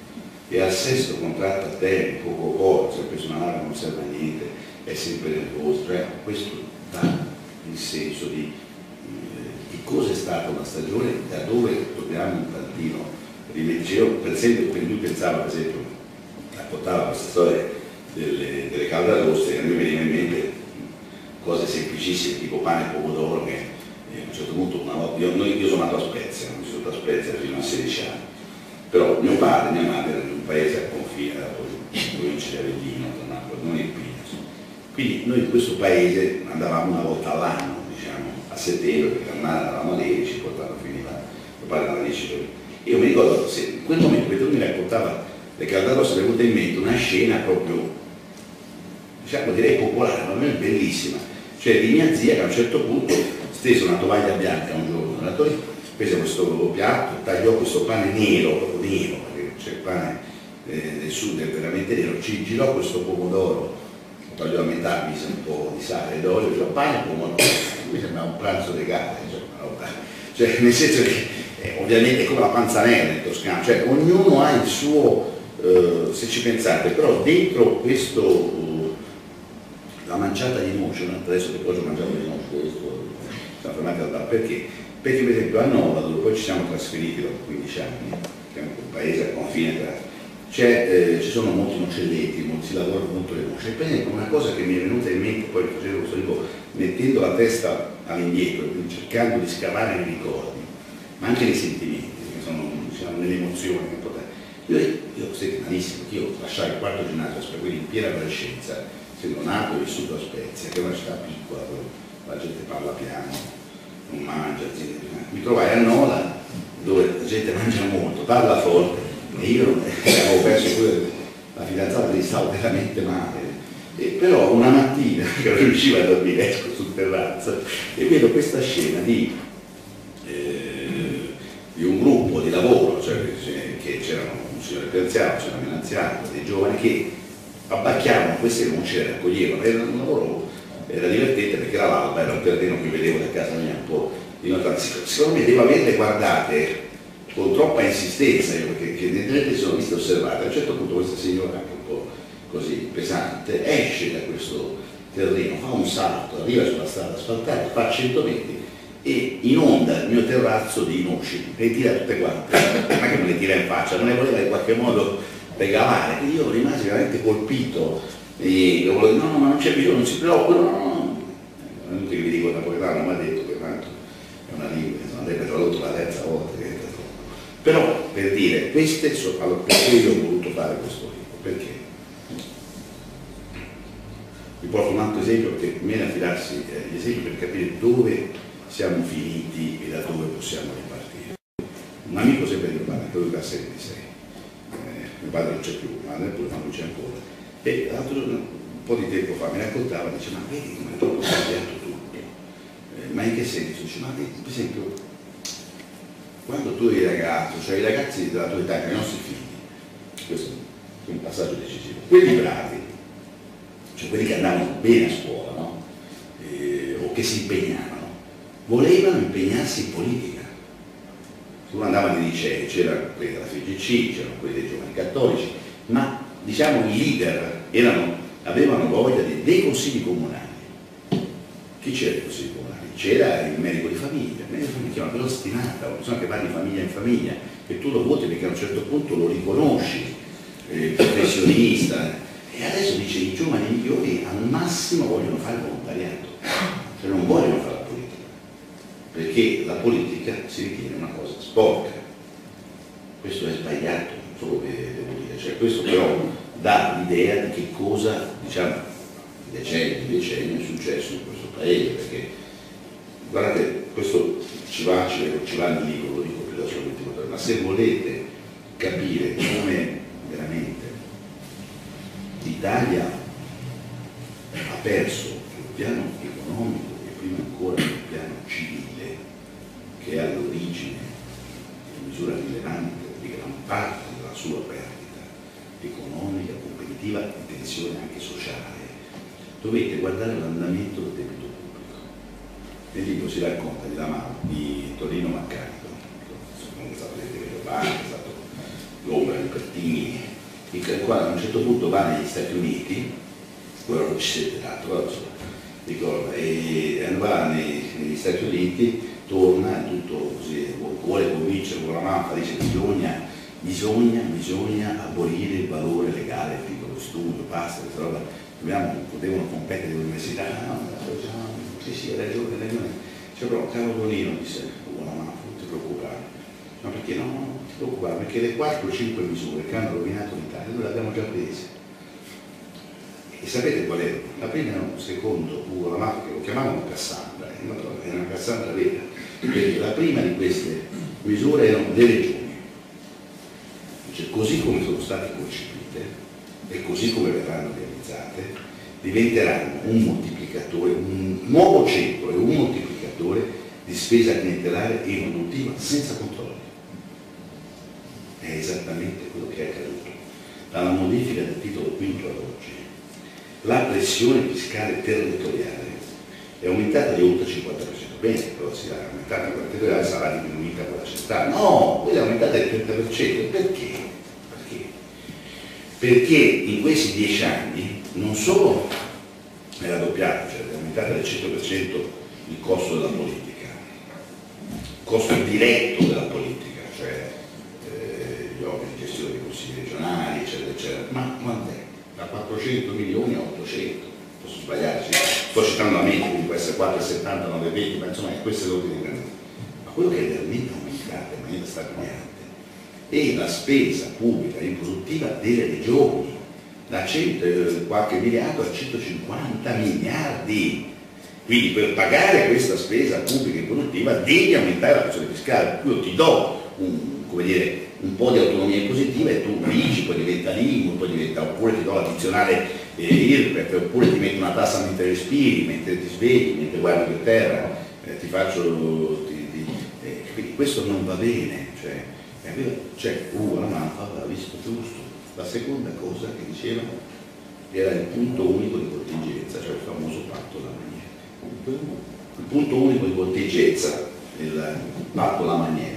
E al sesto contratto a tempo, poco, si è preso una laurea, non serve a niente, è sempre nervoso, cioè questo dà il senso di, eh, di cosa è stata una stagione, da dove dobbiamo un tantino rimettere. Per esempio, per lui pensava, per esempio, raccontava questa storia delle, delle calde arroste, e a me veniva in mente cose semplicissime, tipo pane e pomodoro, che a un certo punto una volta, io, io sono nato a Spezia, non sono nato a Spezia fino a sedici anni, però mio padre e mia madre erano in un paese a confine, in provincia di Avellino, tra Napoli, non in Pino. Quindi noi in questo paese andavamo una volta all'anno, diciamo, a settembre, perché al mare andavamo a Levi, ci portavano, finiva, mio padre andava a dieci giorni. Io mi ricordo, se in quel momento, mentre lui mi raccontava le calde arroste, mi è venuta in mente una scena proprio, diciamo, direi popolare, ma almeno bellissima, cioè di mia zia che a un certo punto stese una tovaglia bianca un giorno, prese questo piatto, tagliò questo pane nero, proprio nero, perché c'è il pane eh, del sud è veramente nero, ci girò questo pomodoro, lo tagliò a metà, mise un po' di sale ed olio, cioè pane e pomodoro, mi sembrava un pranzo regale, cioè, una roba, cioè nel senso che eh, ovviamente è come la panzanella in Toscana, cioè ognuno ha il suo, eh, se ci pensate, però dentro questo, uh, la manciata di noce, no? Adesso che poi ho mangiato di noce, questo, siamo fermati al bar, perché? Perché per esempio a Nova, dove poi ci siamo trasferiti dopo quindici anni, che è un paese a confine tra, eh, ci sono molti nocelletti, molti, si lavora molto le noci. E per esempio una cosa che mi è venuta in mente, poi facevo questo libro, mettendo la testa all'indietro, quindi cercando di scavare nei ricordi, ma anche nei sentimenti, che sono, diciamo, nelle emozioni. Io, io senti malissimo, che io lasciai il quarto ginnasio, quindi in piena adolescenza, essendo nato e vissuto a Spezia, che è una città piccola, dove la gente parla piano, non mangia, mi trovai a Nola dove la gente mangia molto, parla forte, e io avevo perso pure la fidanzata, mi stavo veramente male, e però una mattina che non riuscivo a dormire, esco sul terrazzo e vedo questa scena di, eh, di un gruppo di lavoro, cioè che c'erano un signore più anziano, c'era un anziano, dei giovani che abbacchiavano queste noci e le raccoglievano, era un lavoro. Era divertente perché era l'alba, era un terreno che vedevo da casa mia un po' di notazione. Secondo me devo averle guardate con troppa insistenza, io, perché nelle sono viste osservate. A un certo punto questa signora, anche un po' così pesante, esce da questo terreno, fa un salto, arriva sulla strada asfaltata, fa cento metri e inonda il mio terrazzo di noci, le tira tutte quante, ma che me le tira in faccia, non le voleva in qualche modo regalare, quindi io rimasi veramente colpito e io volevo, no, no, ma non c'è bisogno, non si preoccupa, no, no, no, non è che vi dico napoletano, ma ha detto che tanto è una lingua, non avrebbe tradotto la terza volta, però per dire, queste sono, allora, perché io ho voluto fare questo libro, perché? Vi porto un altro esempio perché viene a fidarsi eh, gli esempi per capire dove siamo finiti e da dove possiamo ripartire. Un amico sempre di mio padre, credo che ha settantasei, eh, mio padre non c'è più, ma neppure quando c'è ancora, e l'altro giorno, un po' di tempo fa, mi raccontava, dice, ma vedi come è proprio cambiato tutto, eh, ma in che senso? Dice, ma vedi, per esempio, quando tu eri ragazzo, cioè i ragazzi della tua età, i nostri figli, questo è un passaggio decisivo, quelli bravi, cioè quelli che andavano bene a scuola, no? eh, o che si impegnavano, volevano impegnarsi in politica. Tu andavano nei licei, c'erano quelli della F G C, c'erano quelli dei giovani cattolici, ma diciamo i leader erano, avevano voglia di, dei consigli comunali. Chi c'era nei consigli comunali? C'era il medico di famiglia, il medico di famiglia chiama per ostinata, una persona che va di famiglia in famiglia, che tu lo voti perché a un certo punto lo riconosci, eh, professionista. E adesso dice i giovani migliori al massimo vogliono fare volontariato, cioè non vogliono fare la politica, perché la politica si ritiene una cosa sporca. Questo è sbagliato, non solo che devo dire, cioè questo però dà l'idea di che cosa, diciamo, decenni, decenni è successo in questo paese, perché guardate, questo ci va, ci, ci va nel libro, lo dico più da solo ventiquattro ore, ma se volete capire come veramente l'Italia ha perso sul piano economico e prima ancora sul piano civile, che è all'origine in misura rilevante di gran parte della sua perdita economica, competitiva e tensione anche sociale, dovete guardare l'andamento del debito pubblico. Nel libro si racconta di, di Torino Maccarico, che è stato presidente delle banche, è stato l'ombra di Pertini, il quale a un certo punto va negli Stati Uniti, quello non ci siete tanto, però insomma, ricorda, e va nei, negli Stati Uniti, torna, tutto così, vuole convincere con la mappa, dice bisogna, bisogna, bisogna abolire il valore legale del piccolo studio, basta, questa roba, dobbiamo, devono competere le università, no, no, sì sì, hai ragione, hai ragione, cioè però caro Donino disse, buona mappa, non ti preoccupare. Ma perché no? Non ti preoccupare, perché le quattro o cinque misure che hanno rovinato l'Italia noi le abbiamo già prese. E sapete qual è? La prima era un secondo Ugo Lamato che lo chiamavano Cassandra, era una Cassandra vera, perché la prima di queste misure erano le regioni. Cioè, così come sono state concepite e così come verranno realizzate, diventeranno un moltiplicatore, un nuovo centro e un moltiplicatore di spesa clientelare e produttiva senza controlli. È esattamente quello che è accaduto. Dalla modifica del titolo quinto ad oggi, la pressione fiscale territoriale è aumentata di oltre il cinquanta per cento. Bene, però se è aumentata quella territoriale sarà diminuita quella centrale. No, quella è aumentata del trenta per cento. Perché? Perché? Perché in questi dieci anni non solo è raddoppiato, cioè è aumentata del cento per cento il costo della politica, il costo diretto della politica, cioè gli organi di gestione dei consigli regionali, eccetera, eccetera, ma quant'è? Da quattrocento milioni a ottocento, posso sbagliarci, sto citando a mente, quindi può essere quattro virgola settanta, nove virgola venti, ma insomma questo è l'ordine di grandezza. Ma quello che è veramente aumentato in maniera strabiliante è la spesa pubblica improduttiva delle regioni, da cento qualche miliardo a centocinquanta miliardi. Quindi per pagare questa spesa pubblica improduttiva devi aumentare la pressione fiscale, io ti do un, come dire, un po' di autonomia impositiva e tu dici, poi diventa l'I M U, poi diventa, oppure ti do l'addizionale eh, I R P E F, oppure ti metto una tassa mentre respiri, mentre ti svegli, mentre guardi per terra, eh, ti faccio... Ti, ti, eh, quindi questo non va bene, cioè, cioè uh, la mappa aveva visto giusto. La seconda cosa che dicevano era il punto unico di contingenza, cioè il famoso patto Lamanielli. Il punto unico di contingenza, il patto Lamanielli.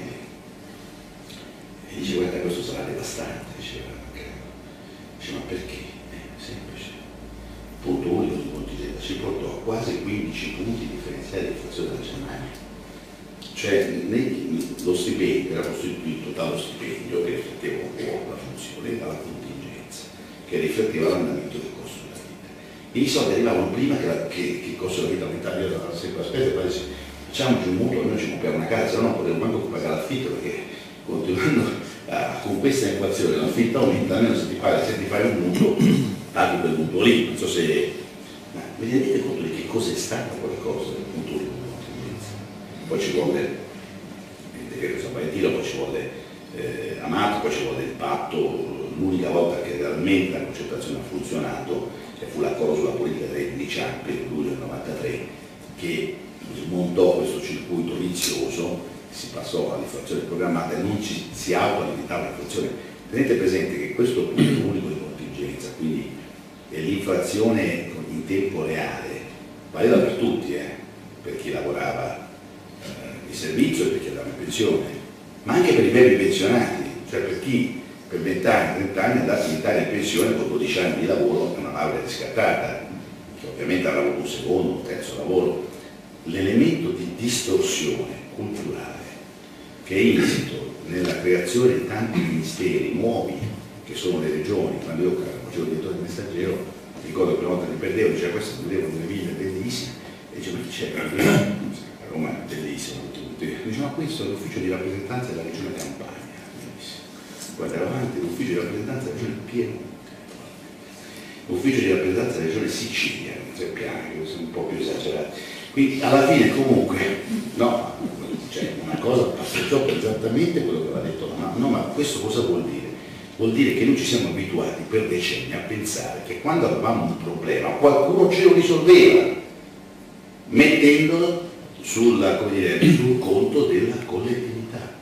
E dice, guarda, questo sarà devastante, diceva dice, ma perché? È semplice. Il punto unico di contingenza ci portò a quasi quindici punti differenziali di inflazione della Germania. cioè nei, lo stipendio era costituito dallo stipendio che rifletteva un po' la funzione, dalla contingenza che rifletteva l'andamento del costo della vita. E i soldi arrivavano prima che, la, che, che il costo della vita aumentava. Io ero sempre aspetta e poi dice, facciamoci un mutuo, noi ci compriamo una casa, se no non potevo manco pagare l'affitto, perché continuando a, con questa inflazione l'affitto aumenta, almeno se ti fai, se ti fai un mutuo, paghi quel mutuo lì. Non so se ma vi rendete conto di che cosa è stata quella cosa del mutuo di contingenza? Poi ci vuole il decreto San Valentino, poi ci vuole eh, Amato, poi ci vuole il patto. L'unica volta che realmente la concertazione ha funzionato fu l'accordo sulla politica dei redditi Ciampi nel luglio del novantatré, che smontò questo circuito vizioso, si passò all'inflazione programmata e non ci si autoalimentava l'inflazione. Tenete presente che questo punto unico di contingenza, quindi l'inflazione in tempo reale, valeva per tutti, eh, per chi lavorava eh, di servizio e per chi andava in pensione, ma anche per i veri pensionati, cioè per chi per venti anni, trenta anni è andato in Italia in pensione con dodici anni di lavoro e una laurea riscattata, che ovviamente avrà avuto un secondo, un terzo lavoro. L'elemento di distorsione culturale che è insito nella creazione di tanti ministeri nuovi che sono le regioni. Quando io facevo il direttore del Messaggero, mi ricordo che una volta mi perdevo, diceva questo vedevo delle ville bellissime, e dicevo ma chi c'è? A Roma è bellissimo, diceva ma questo è l'ufficio di rappresentanza della regione Campania. Guarda avanti, l'ufficio di rappresentanza della regione Piemonte, l'ufficio di rappresentanza della regione Sicilia, non so piano, che sono un po' più esagerati. Quindi alla fine comunque, no, cioè una cosa passeggiò esattamente quello che aveva detto la mamma. No, ma questo cosa vuol dire? Vuol dire che noi ci siamo abituati per decenni a pensare che quando avevamo un problema qualcuno ce lo risolveva, mettendolo sulla, come dire, sul conto della collettività.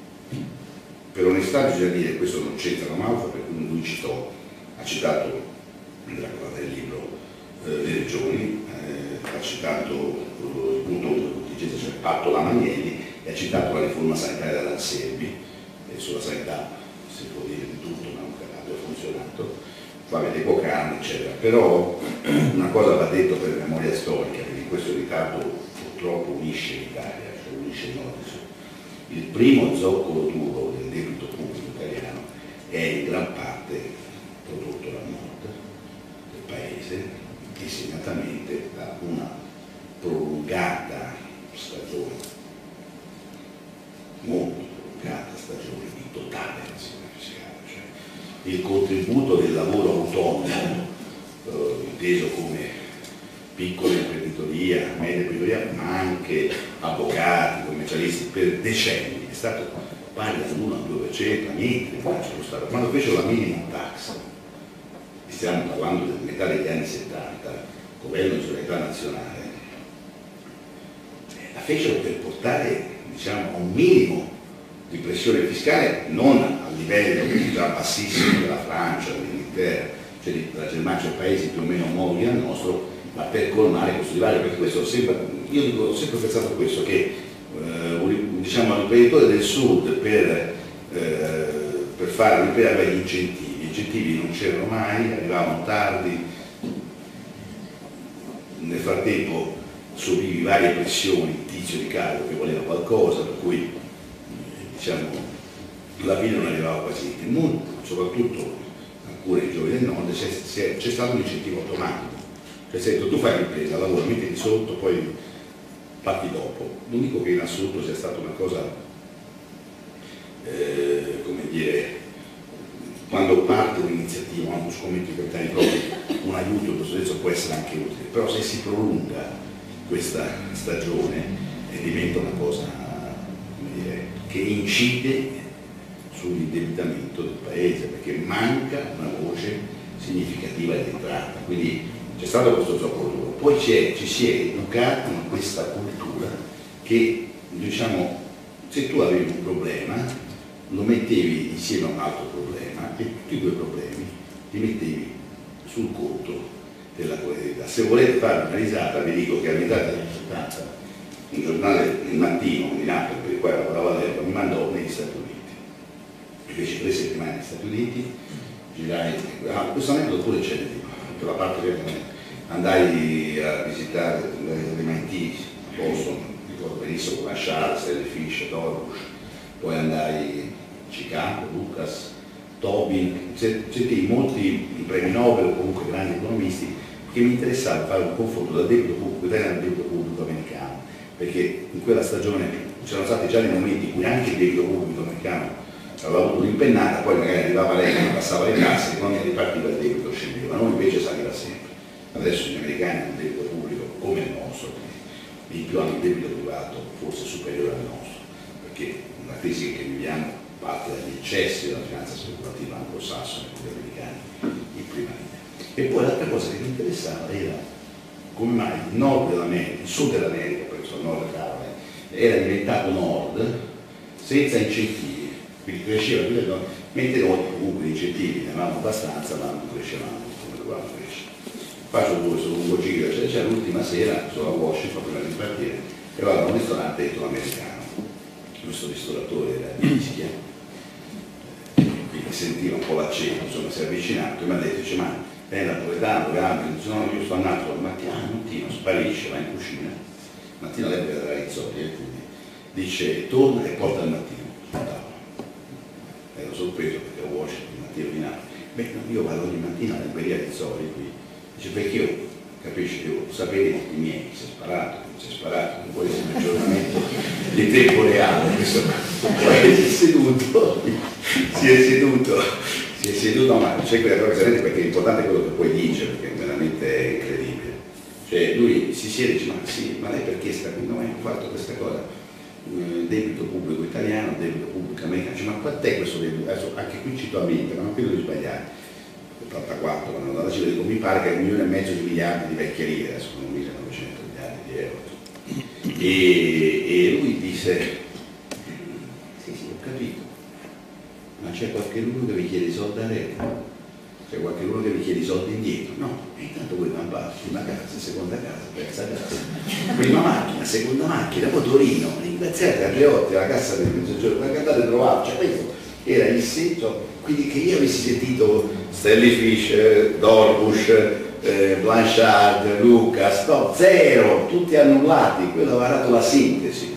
Per onestà bisogna dire, questo non c'entra la Malfa, perché lui citò, ha citato nella colonna del libro eh, le regioni, eh, ha citato eh, il punto di contingenza, cioè il patto Lamagnelli, e ha citato la riforma sanitaria dell'Anselmi, e sulla sanità si può dire di tutto, ma non abbia funzionato, fame d'Epocano, eccetera. Però una cosa va detto per memoria storica, perché questo ritardo purtroppo unisce l'Italia, cioè unisce il nord e il sud. Il primo zoccolo duro del debito pubblico italiano è in gran parte prodotto dal nord del paese e segnatamente da una prolungata stagione, molto prolungata stagione di totale evasione fiscale, cioè il contributo del lavoro autonomo, eh, inteso come piccola imprenditoria, media imprenditoria, ma anche avvocati, commercialisti, per decenni è stato pari dall'uno al due per cento, niente, Stato. Quando fecero la minimum tax, stiamo parlando del metà degli anni settanta, governo di solidarietà nazionale, la fecero per portare, diciamo, a un minimo di pressione fiscale, non a livello già bassissimo della Francia, dell'Inghilterra, cioè della Germania, cioè paesi più o meno omologhi al nostro, ma per colmare questo divario. Perché questo sempre, io dico, ho sempre pensato a questo, che eh, diciamo l'imprenditore del sud per, eh, per fare l'impresa aveva gli incentivi, gli incentivi non c'erano mai, arrivavano tardi, nel frattempo subivi varie pressioni, tizio di Caio che voleva qualcosa, per cui diciamo alla fine non arrivava quasi niente, soprattutto alcuni giovani del nord c'è stato un incentivo automatico. Per esempio, tu fai l'impresa, lavori, metti di sotto, poi parti dopo. Non dico che in assoluto sia stata una cosa, eh, come dire, quando parte un'iniziativa, quando scommetti per capitali propri, un aiuto in questo senso può essere anche utile, però se si prolunga questa stagione e diventa una cosa, come dire, che incide sull'indebitamento del paese, perché manca una voce significativa di entrata. Quindi c'è stato questo gioco duro, poi ci si è educato in questa cultura che, diciamo, se tu avevi un problema lo mettevi insieme a un altro problema e tutti i due problemi li mettevi sul conto della collettività. Se volete fare una risata vi dico che all'inizio degli anni settanta un giornale, Il Mattino di Napoli, per il quale lavoravo all'epoca, mi mandò negli Stati Uniti. Mi feci tre settimane negli Stati Uniti, girai, ah, questo aneddoto pure c'è per la parte che andai a visitare l'M I T a Boston, ricordo benissimo con Charles, Stanley Fish, Dorbush, poi andai Chicago, Lucas, Tobin, sentii molti premi Nobel o comunque grandi economisti, che mi interessava fare un confronto dal debito pubblico italiano al debito pubblico americano, perché in quella stagione c'erano stati già dei momenti in cui anche il debito pubblico americano aveva avuto un'impennata, poi magari arrivava lei, passava le casse, quando ripartiva il debito scendeva, noi invece saliva sempre. Adesso gli americani hanno un debito pubblico come il nostro, in più hanno il debito privato forse superiore al nostro, perché la crisi che viviamo parte dagli eccessi della finanza speculativa anglosassone con gli americani in prima linea. E poi l'altra cosa che mi interessava era come mai il nord dell'America, il sud dell'America, penso al nord Carolina, era diventato nord senza incentivi, quindi cresceva più del nord, mentre noi comunque di incentivi ne avevamo abbastanza, ma non crescevamo come dovevamo crescere. Faccio questo lungo giro, cioè, cioè l'ultima sera sono a Washington prima di partire e vado a un ristorante detto americano. Questo ristoratore era di Ischia, quindi sentiva un po' l'accento, insomma si è avvicinato e mi ha detto, dice, ma è napoletano, Gabriel, dice, no, io sto a Napoli, al mattino, al mattino sparisce, va in cucina, al mattino lei deve andare a Rizzoli, e quindi dice, torna e porta il mattino sul tavolo. Ero sorpreso perché a Washington, il mattino di Napoli, beh, no, io vado ogni mattina all'Imperia Rizzoli, qui, dice, perché io, capisci, devo sapere i molti miei, si è sparato, si è sparato, non può essere un aggiornamento di tempo reale, questo, poi si è seduto, si è seduto, si è seduto, ma c'è quella cosa perché è importante quello che poi dice, perché veramente è incredibile. Cioè lui si siede e dice, ma sì, ma lei perché sta qui? No, ho fatto questa cosa, debito pubblico italiano, debito pubblico americano, dice, ma quant'è questo debito? Adesso anche qui cito a mente, ma non credo di sbagliare. ottantaquattro, quando andavo a cifra, dico, mi pare che è un milione e mezzo di miliardi di vecchie lire, adesso sono millenovecento miliardi di euro. E, e lui disse, sì sì, ho capito, ma c'è qualcuno che vi chiede i soldi a rete? C'è qualcuno che vi chiede i soldi indietro? No, e intanto voi vanno a prima casa, seconda casa, terza casa, prima macchina, seconda macchina, poi Torino, ringraziate a Geotti, la cassa del mezzogiorno, ma che andate a trovare, cioè questo era il senso, quindi che io avessi sentito Stanley Fish, Dorbush, eh, Blanchard, Lucas, no, zero, tutti annullati, quello ha varato la sintesi,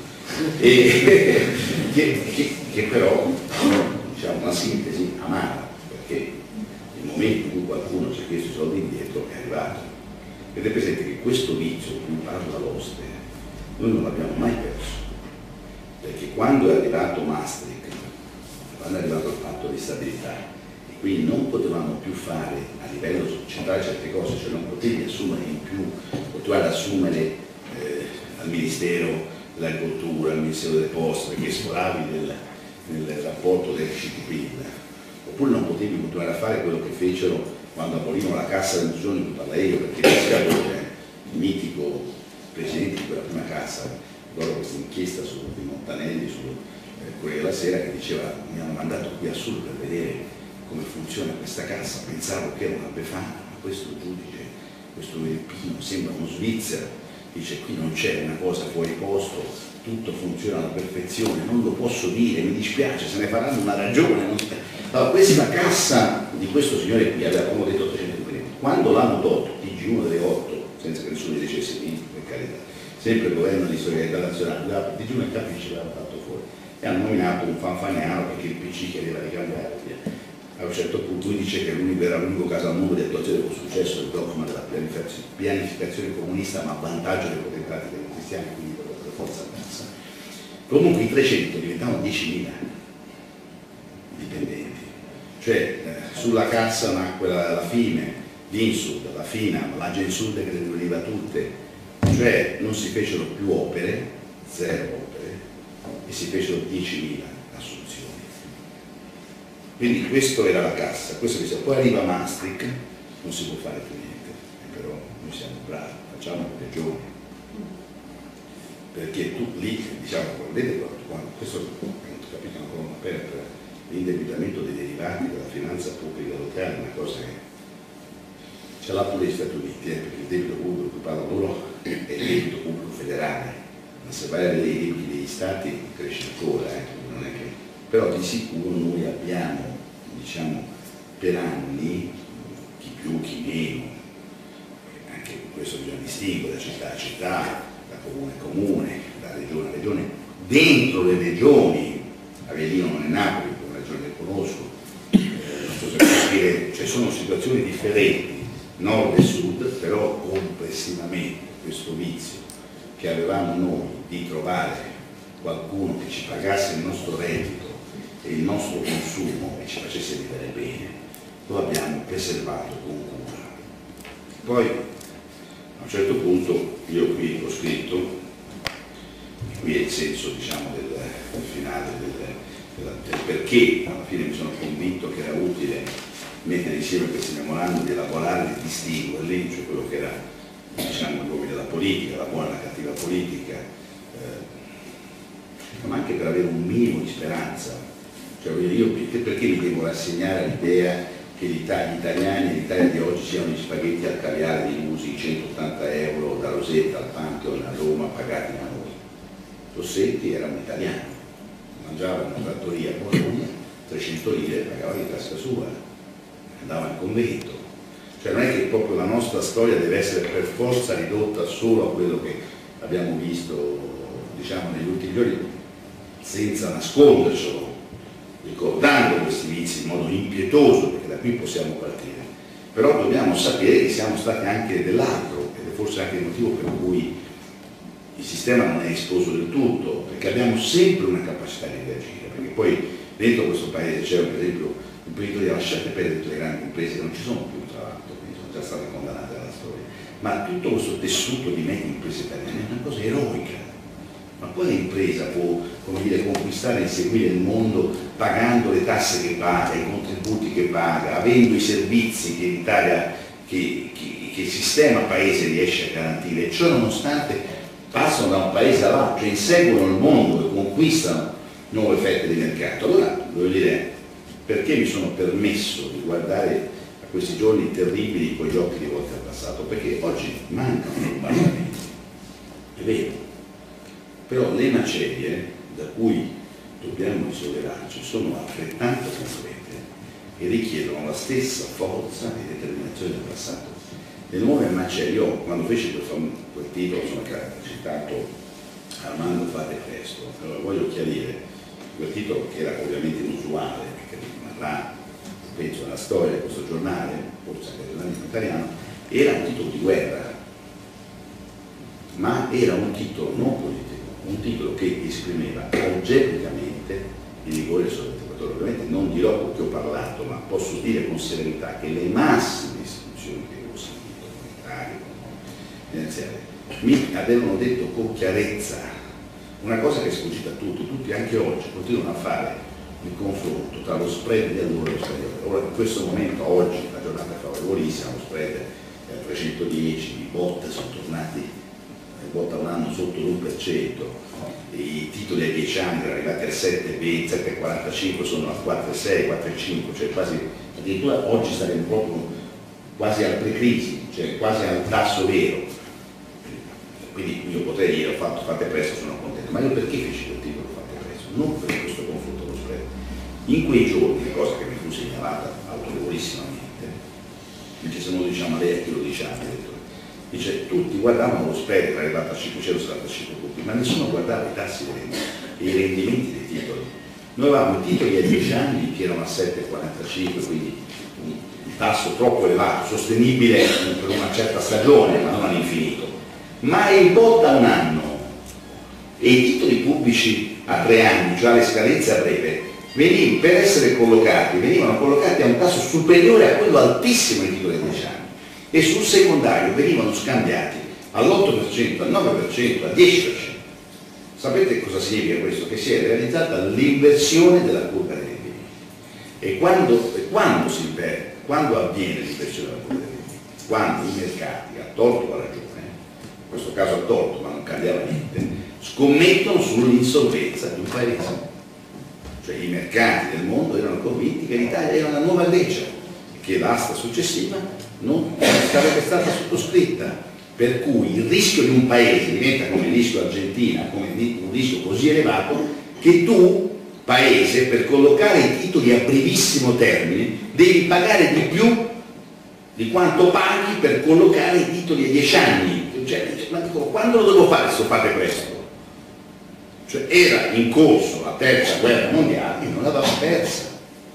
e, che, che, che però, diciamo, una sintesi amara, perché il momento in cui qualcuno ci ha chiesto i soldi indietro è arrivato. Vedete presente che questo vizio di cui parla l'oste, noi non l'abbiamo mai perso, perché quando è arrivato Maastricht, quando è arrivato il patto di stabilità, quindi non potevamo più fare a livello centrale certe cose, cioè non potevi assumere in più, potevi assumere eh, al Ministero dell'Agricoltura, al Ministero delle Poste, perché sforavi nel, nel rapporto del C P I L, oppure non potevi continuare a fare quello che fecero quando abolirono la cassa del giorno di cui parla io, perché Pescatore, il mitico presidente di quella prima cassa, ricordo questa inchiesta su, di Montanelli su eh, Corriere della Sera, che diceva mi hanno mandato qui a Sud per vedere come funziona questa cassa, pensavo che era una Befana, ma questo giudice, questo Velpino, sembra uno svizzero, dice qui non c'è una cosa fuori posto, tutto funziona alla perfezione, non lo posso dire, mi dispiace, se ne faranno una ragione. Non... Allora, questa cassa di questo signore qui aveva, come ho detto, ottocento dipendenti. Quando l'hanno tolto, T G uno delle otto, senza che nessuno gli dicesse niente, per carità, sempre il governo di solidarietà nazionale, T G uno e capisce l'hanno fatto fuori, e hanno nominato un fanfaniano perché il P C chiedeva di cambiare. A un certo punto lui dice che l'unico era l'unico caso al mondo di attuazione con successo del dogma della pianificazione comunista, ma a vantaggio dei potentati democristiani, quindi per forza persa. Comunque i trecento diventavano diecimila dipendenti, cioè eh, sulla cassa nacque la, la FIME, l'Insud, la FINAM, la Gensud che le riuniva tutte, cioè non si fecero più opere, zero opere, e si fecero diecimila assunzioni. Quindi questo era la cassa, questo che sia. Poi arriva Maastricht, non si può fare più niente, però noi siamo bravi, facciamo le giovani, perché tu lì, diciamo, vedete quando questo capito ancora una per l'indebitamento dei derivati della finanza pubblica locale, è una cosa che ce l'ha pure gli Stati Uniti, eh, perché il debito pubblico che parla loro è il debito pubblico federale, ma se vai a vedere i debiti degli Stati cresce ancora, eh, non è che... Però di sicuro noi abbiamo, diciamo, per anni, chi più chi meno, anche questo bisogna distinguere da città a città, da comune a comune, da regione a regione, dentro le regioni. Avellino non è Napoli, che è una regione che conosco, eh, non so se posso dire, cioè sono situazioni differenti, nord e sud, però complessivamente questo vizio che avevamo noi di trovare qualcuno che ci pagasse il nostro reddito e il nostro consumo e ci facesse vivere bene, lo abbiamo preservato con cura. Poi a un certo punto io qui ho scritto, qui è il senso diciamo del, del finale del, del, del perché alla fine mi sono convinto che era utile mettere insieme questi memorandum, di elaborare, di distinguerli, cioè quello che era diciamo gli uomini della politica, la buona e la cattiva politica, eh, ma anche per avere un minimo di speranza. Cioè, io perché mi devo rassegnare all'idea che gli italiani e l'Italia di oggi siano gli spaghetti al caviale di Lusi, centottanta euro da Rosetta al Pantheon a Roma pagati da noi. Rossetti era un italiano, mangiava in una trattoria a Bologna, trecento lire pagava di tasca sua, andava in convento. Cioè non è che proprio la nostra storia deve essere per forza ridotta solo a quello che abbiamo visto diciamo negli ultimi giorni, senza nascondercelo, ricordando questi vizi in modo impietoso, perché da qui possiamo partire. Però dobbiamo sapere che siamo stati anche dell'altro, ed è forse anche il motivo per cui il sistema non è esploso del tutto, perché abbiamo sempre una capacità di reagire, perché poi dentro questo paese c'è per esempio imprenditori, lasciate perdere tutte le grandi imprese che non ci sono più tra l'altro, quindi sono già state condannate dalla storia, ma tutto questo tessuto di medie imprese italiane è una cosa eroica. Ma quale impresa può, come dire, conquistare e inseguire il mondo pagando le tasse che paga, i contributi che paga, avendo i servizi che l'Italia, che, che, che il sistema paese riesce a garantire, e ciò nonostante passano da un paese all'altro, cioè inseguono il mondo e conquistano nuove fette di mercato. Allora, voglio dire, perché mi sono permesso di guardare a questi giorni terribili con gli occhi rivolti al passato? Perché oggi mancano bombardamenti, è vero. Però le macerie da cui dobbiamo risollevarci sono altrettanto concrete e richiedono la stessa forza e determinazione del passato. Le nuove macerie, io quando feci quel, quel titolo, sono citato Armando Fate Presto, allora voglio chiarire, quel titolo che era ovviamente inusuale, perché là, penso alla storia di questo giornale, forse anche del giornalismo italiano, era un titolo di guerra, ma era un titolo non politico, un titolo che esprimeva oggettivamente il rigore del sovrappettore. Ovviamente non dirò perché ho parlato, ma posso dire con serenità che le massime istituzioni che ho sentito, comunitarie, finanziarie, mi avevano detto con chiarezza una cosa che è sfuggita a tutti, tutti anche oggi continuano a fare il confronto tra lo spread di allora e lo spread di ora. Ora in questo momento, oggi, la giornata è favorevolissima, lo spread è a trecentodieci, i bot sono tornati vota un anno sotto l'uno per cento, i titoli a dieci anni erano arrivati al sette virgola sette virgola quarantacinque, sono al quattro virgola sei, quattro virgola cinque, cioè quasi, addirittura oggi saremo proprio quasi al pre-crisi, cioè quasi al tasso vero. Quindi io potrei dire, ho fatto fate presto, sono contento, ma io perché feci quel titolo fate presto? Non per questo confronto con lo spread. In quei giorni, cosa che mi fu segnalata autorevolissimamente, invece se non diciamo a lei, a chi lo diciamo, dice, tutti guardavano lo spread che era arrivato a cinquecentosettantacinque punti, ma nessuno guardava i tassi e i rendimenti dei titoli. Noi avevamo i titoli a dieci anni che erano a sette virgola quarantacinque, quindi un tasso troppo elevato, sostenibile per una certa stagione, ma non all'infinito. Ma il bot a un anno e i titoli pubblici a tre anni, cioè alle scadenze a breve, venivano, per essere collocati, venivano collocati a un tasso superiore a quello altissimo dei titoli a dieci anni. E sul secondario venivano scambiati all'otto per cento, al nove per cento, al dieci per cento. Sapete cosa significa questo? Che si è realizzata l'inversione della curva dei rendimenti. E quando, e quando, si, quando avviene l'inversione della curva dei rendimenti? Quando i mercati, a torto o a ragione, in questo caso a torto ma non cambiava niente, scommettono sull'insolvenza di un paese. Cioè i mercati del mondo erano convinti che l'Italia era una nuova Grecia e che l'asta successiva non sarebbe stata sottoscritta, per cui il rischio di un paese diventa come il rischio Argentina, come un rischio così elevato che tu, paese, per collocare i titoli a brevissimo termine devi pagare di più di quanto paghi per collocare i titoli a dieci anni. cioè, ma dico, quando lo devo fare se lo fate presto? Cioè era in corso la terza guerra mondiale, io non l'avevamo persa.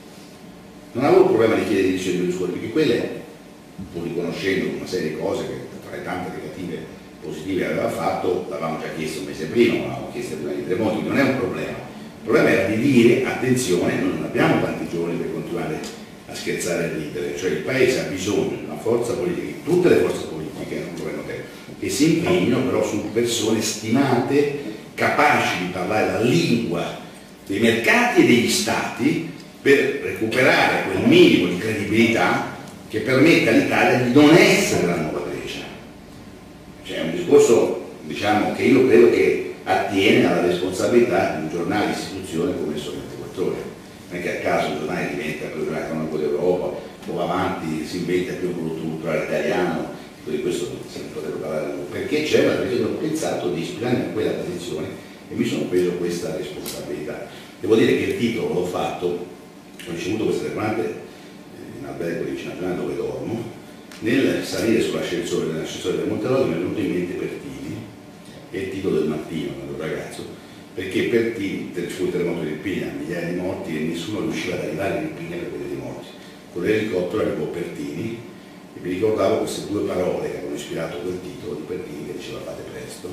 Non avevo il problema di chiedere di Berlusconi, perché quelle, pur riconoscendo una serie di cose che tra le tante negative positive aveva fatto, l'avevamo già chiesto un mese prima, l'avevamo chiesto prima di Tremonti, non è un problema. Il problema era di dire, attenzione, noi non abbiamo tanti giorni per continuare a scherzare e ridere, cioè il Paese ha bisogno di una forza politica, tutte le forze politiche, non governo te, che si impegnino però su persone stimate, capaci di parlare la lingua dei mercati e degli stati per recuperare quel minimo di credibilità che permetta all'Italia di non essere la nuova Grecia. Cioè è un discorso, diciamo, che io credo che attiene alla responsabilità di un giornale di istituzione come il Sole ventiquattro Ore. Non è che a caso il giornale diventa il giornale economico d'Europa, o va avanti, si inventa più quello culturale italiano, di questo se ne potrebbe parlare, perché c'è una tradizione, ho pensato di ispirarmi a quella tradizione e mi sono preso questa responsabilità. Devo dire che il titolo l'ho fatto, ho ricevuto queste telefonate in albergo vicino a Giovanni dove dormo, nel salire sull'ascensore nell'ascensore del Monterosa mi è venuto in mente Pertini, e il titolo del mattino quando ero ragazzo, perché Pertini fu il terremoto di Irpinia, migliaia di morti e nessuno riusciva ad arrivare in Irpinia per vedere i morti. Con l'elicottero arrivò Pertini e mi ricordavo queste due parole che avevano ispirato quel titolo di Pertini che diceva fate presto,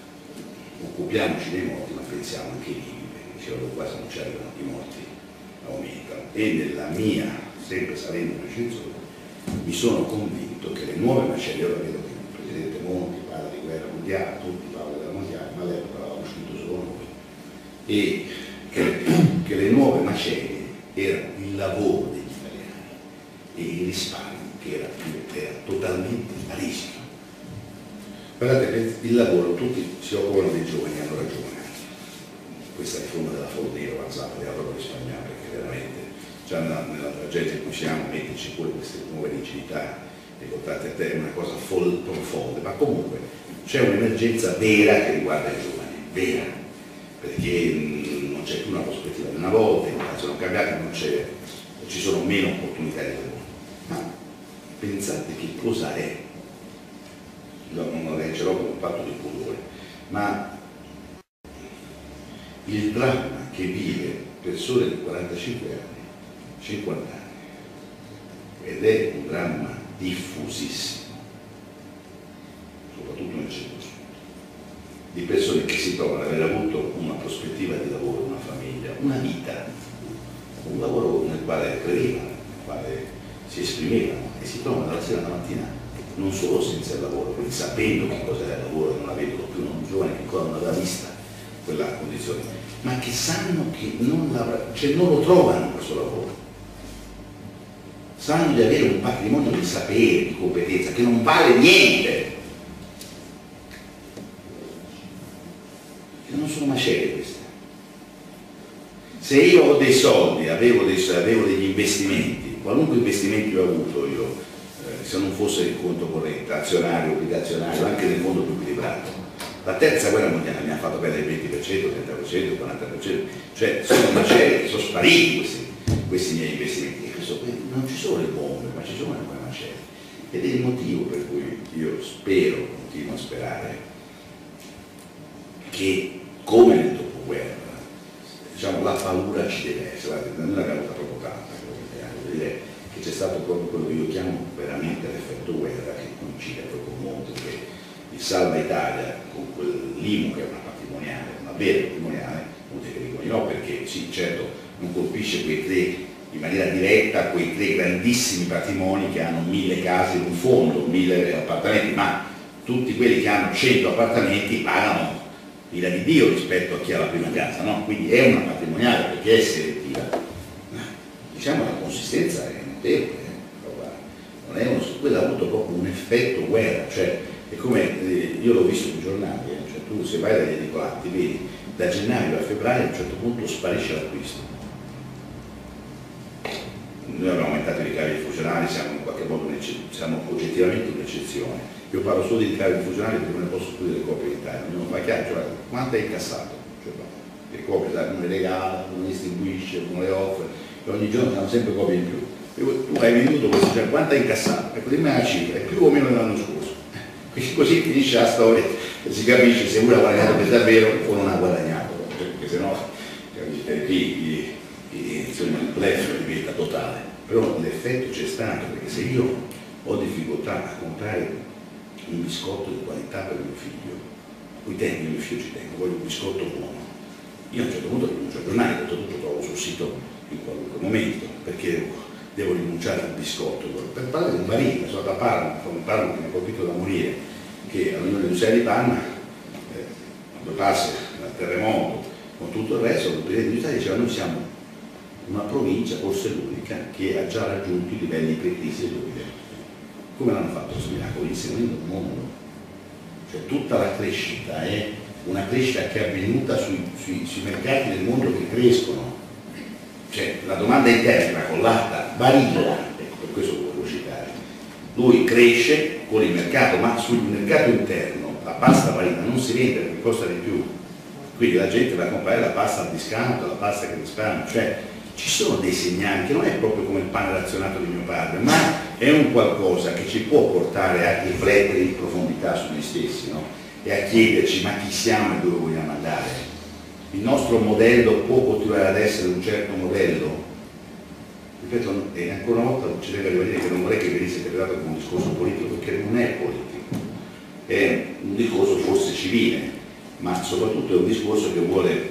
occupiamoci dei morti ma pensiamo anche ai vivi, perché diceva qua se non ci arrivano i morti aumentano. E nella mia, sempre salendo in ascensore, mi sono convinto che le nuove macerie, ora vedo che il Presidente Monti parla di guerra mondiale, tutti parlano della mondiale, ma all'epoca l'avevamo scritto solo noi, e che, che le nuove macerie erano il lavoro degli italiani e il risparmio che era, era totalmente a rischio. Guardate, il lavoro, tutti si occupano dei giovani, hanno ragione. Questa riforma della Fornero avanzata deve proprio risparmiare, perché veramente già nella, nella tragedia in cui siamo, metterci pure queste nuove rigidità e contratti a te è una cosa fol, profonda, ma comunque c'è un'emergenza vera che riguarda i giovani, vera, perché mh, non c'è più una prospettiva di una volta, i casi sono cambiati, non c'è, ci sono meno opportunità di lavoro. Ma pensate che cosa è, non leggerò con un patto di pudore, ma il dramma che vive persone di quarantacinque anni, cinquanta anni, ed è un dramma diffusissimo, soprattutto nel centro-sud, di persone che si trovano ad aver avuto una prospettiva di lavoro, una famiglia, una vita, un lavoro nel quale credevano, nel quale si esprimevano, e si trovano dalla sera alla mattina non solo senza il lavoro, quindi sapendo che cosa è il lavoro, non avendo più un giovane che ancora non aveva vista quella condizione, ma che sanno che non, cioè non lo trovano questo lavoro, sanno di avere un patrimonio di sapere, di competenza che non vale niente, che non sono macerie queste. Se io ho dei soldi, avevo, dei, avevo degli investimenti, qualunque investimento io ho avuto io, eh, se non fosse il conto corrente, azionario, obbligazionario, anche nel mondo più equilibrato, la terza guerra mondiale mi ha fatto perdere il venti per cento, il trenta per cento, il quaranta per cento, cioè sono macerie, sono spariti questi, questi miei investimenti. E questo, non ci sono le bombe, ma ci sono le macerie. Ed è il motivo per cui io spero, continuo a sperare, che come nel dopoguerra, diciamo, la paura ci deve essere. Guardate, noi l'abbiamo avuta proprio tanta, devo dire che c'è stato proprio quello che io chiamo veramente l'effetto guerra, che coincide poi con molto, che il Salva Italia con quell'I M U che è una patrimoniale, una vera patrimoniale, non te che dico di no, perché sì, certo non colpisce quei tre in maniera diretta, quei tre grandissimi patrimoni che hanno mille case in un fondo, mille appartamenti, ma tutti quelli che hanno cento appartamenti pagano l'ira di Dio rispetto a chi ha la prima casa, no? Quindi è una patrimoniale perché è selettiva. Diciamo la consistenza è notevole, eh? Non è uno, quello ha avuto proprio un effetto guerra, cioè è come, eh, io l'ho visto sui giornali, eh? Cioè tu se vai dagli edicolati, vedi, da gennaio a febbraio a un certo punto sparisce l'acquisto. Noi abbiamo aumentato i ricavi funzionali, siamo in qualche modo siamo oggettivamente un'eccezione. Io parlo solo di ricavi funzionali perché non ne posso più delle copie in Italia, non fa chiaro, cioè quanto è incassato, cioè, le copie uno le regala, uno le distribuisce, uno le offre, e ogni giorno hanno sempre copie in più. E tu hai venduto questo, cioè quanto è incassato? Ecco, dimmi la cifra, è più o meno dell'anno scorso. Quindi così finisce la storia e si capisce se uno ha guadagnato per davvero o non ha guadagnato, perché sennò capite, qui insomma il bluff diventa totale. Però l'effetto c'è stato, perché se io ho difficoltà a comprare un biscotto di qualità per mio figlio, poi tengo, mio figlio ci tengo, voglio un biscotto buono, io a un certo punto rinuncio al giornale, tutto, tutto trovo sul sito in qualunque momento, perché devo rinunciare al biscotto. Per parlare di un barile, sono da Parma, un Parma che mi ha colpito da morire, che all'Unione Industriale di Parma, eh, quando passa dal terremoto, con tutto il resto, il presidente industriale diceva: noi siamo una provincia, forse l'unica, che ha già raggiunto i livelli pre-crisi del duemila. Come l'hanno fatto questo miracolo? Inseguendo il mondo. Cioè tutta la crescita è una crescita che è avvenuta sui, sui, sui mercati del mondo che crescono. Cioè la domanda interna è crollata, Barilla, ecco, per questo lo volevo citare. Lui cresce con il mercato, ma sul mercato interno la pasta Barilla non si vende perché costa di più. Quindi la gente va a comprare la pasta al discount, la pasta che risparmia, cioè ci sono dei segnali che non è proprio come il pane razionato di mio padre, ma è un qualcosa che ci può portare a riflettere in profondità su noi stessi, no? E a chiederci ma chi siamo e dove vogliamo andare. Il nostro modello può continuare ad essere un certo modello? Ripeto, e ancora una volta ci deve rivedere che non vorrei che venisse interpretato come un discorso politico, perché non è politico, è un discorso forse civile, ma soprattutto è un discorso che vuole,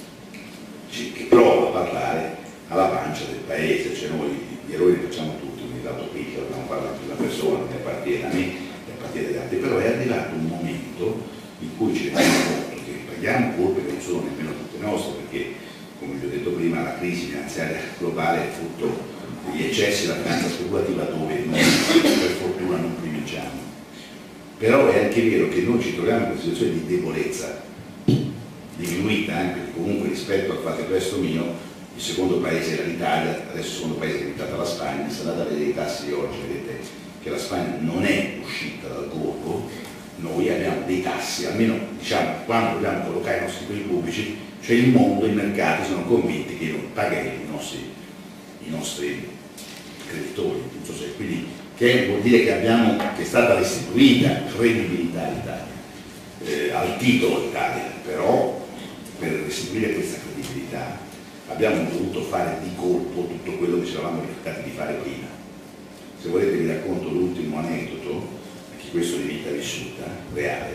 che prova a parlare alla pancia del paese, cioè noi gli errori li facciamo tutti, quindi l'autocritica dobbiamo parlare di una persona, che appartiene a me, che appartiene agli altri, però è arrivato un momento in cui ci rendiamo conto che paghiamo colpe che non sono nemmeno tutte nostre, perché come vi ho detto prima la crisi finanziaria globale è frutto degli eccessi della finanza speculativa dove noi per fortuna non privilegiamo. Però è anche vero che noi ci troviamo in una situazione di debolezza diminuita anche comunque rispetto al fatto questo mio. Il secondo paese era l'Italia, adesso il secondo paese è diventata la Spagna. Se andate a vedere i tassi di oggi vedete che la Spagna non è uscita dal gorgo, noi abbiamo dei tassi, almeno diciamo quando dobbiamo collocare i nostri titoli pubblici, cioè il mondo, i mercati sono convinti che noi pagheremo i nostri, i nostri creditori, non so se, quindi che vuol dire che abbiamo, che è stata restituita credibilità all'Italia, eh, al titolo Italia, però per restituire questa credibilità abbiamo dovuto fare di colpo tutto quello che ci eravamo rifiutati di fare prima. Se volete vi racconto l'ultimo aneddoto, anche questo di vita vissuta, reale.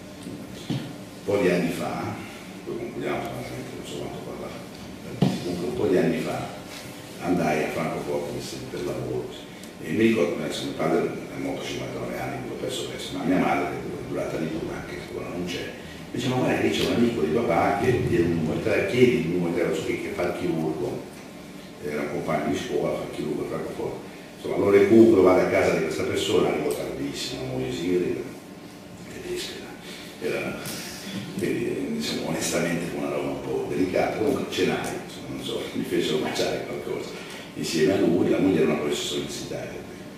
Un po' di anni fa, poi concludiamo, non so quanto parlare, comunque un po' di anni fa andai a Francoforte per lavoro e mi ricordo che mio padre è morto a cinquantanove anni, l'ho perso presto, ma mia madre, che è durata di più, anche se ora non c'è, mi diceva: ma guarda, lì c'è un amico di papà che chiede un numero, chiedi il numero che, che fa il chirurgo, era un compagno di scuola, fa il chirurgo a Francoforte. Insomma, lo recupero, vado a casa di questa persona, arrivo tardissimo, la moglie si tedesca, era, quindi, diciamo, onestamente fu una roba un po' delicata, comunque cenai, insomma, non so, mi fecero mangiare qualcosa, insieme a lui, la moglie era una professoressa universitaria,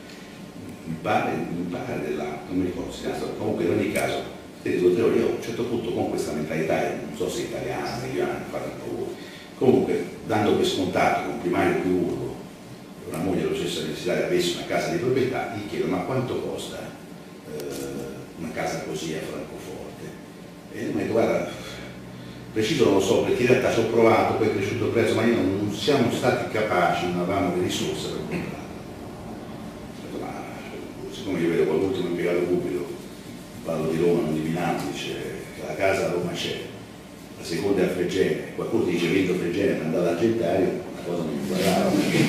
mi pare, mi pare della, non mi ricordo se era stato, comunque in ogni caso, io a un certo punto con questa mentalità, non so se italiana, americana, fate un po' voi, comunque dando per scontato che un primario chirurgo, una moglie dello stesso universitario avesse una casa di proprietà, gli chiedo: ma quanto costa eh, una casa così a Francoforte? E mi ha detto: guarda, preciso non lo so, perché in realtà ci ho provato, poi è cresciuto il prezzo, ma io non, non siamo stati capaci, non avevamo le risorse per comprarlo. Ma siccome io vedo quell'ultimo impiegato pubblico, parlo di Roma, non di Milano, dice che la casa a Roma c'è, la seconda è a Fregene, qualcuno dice vendo Fregene per andare all'Argentario, cosa non mi guardava.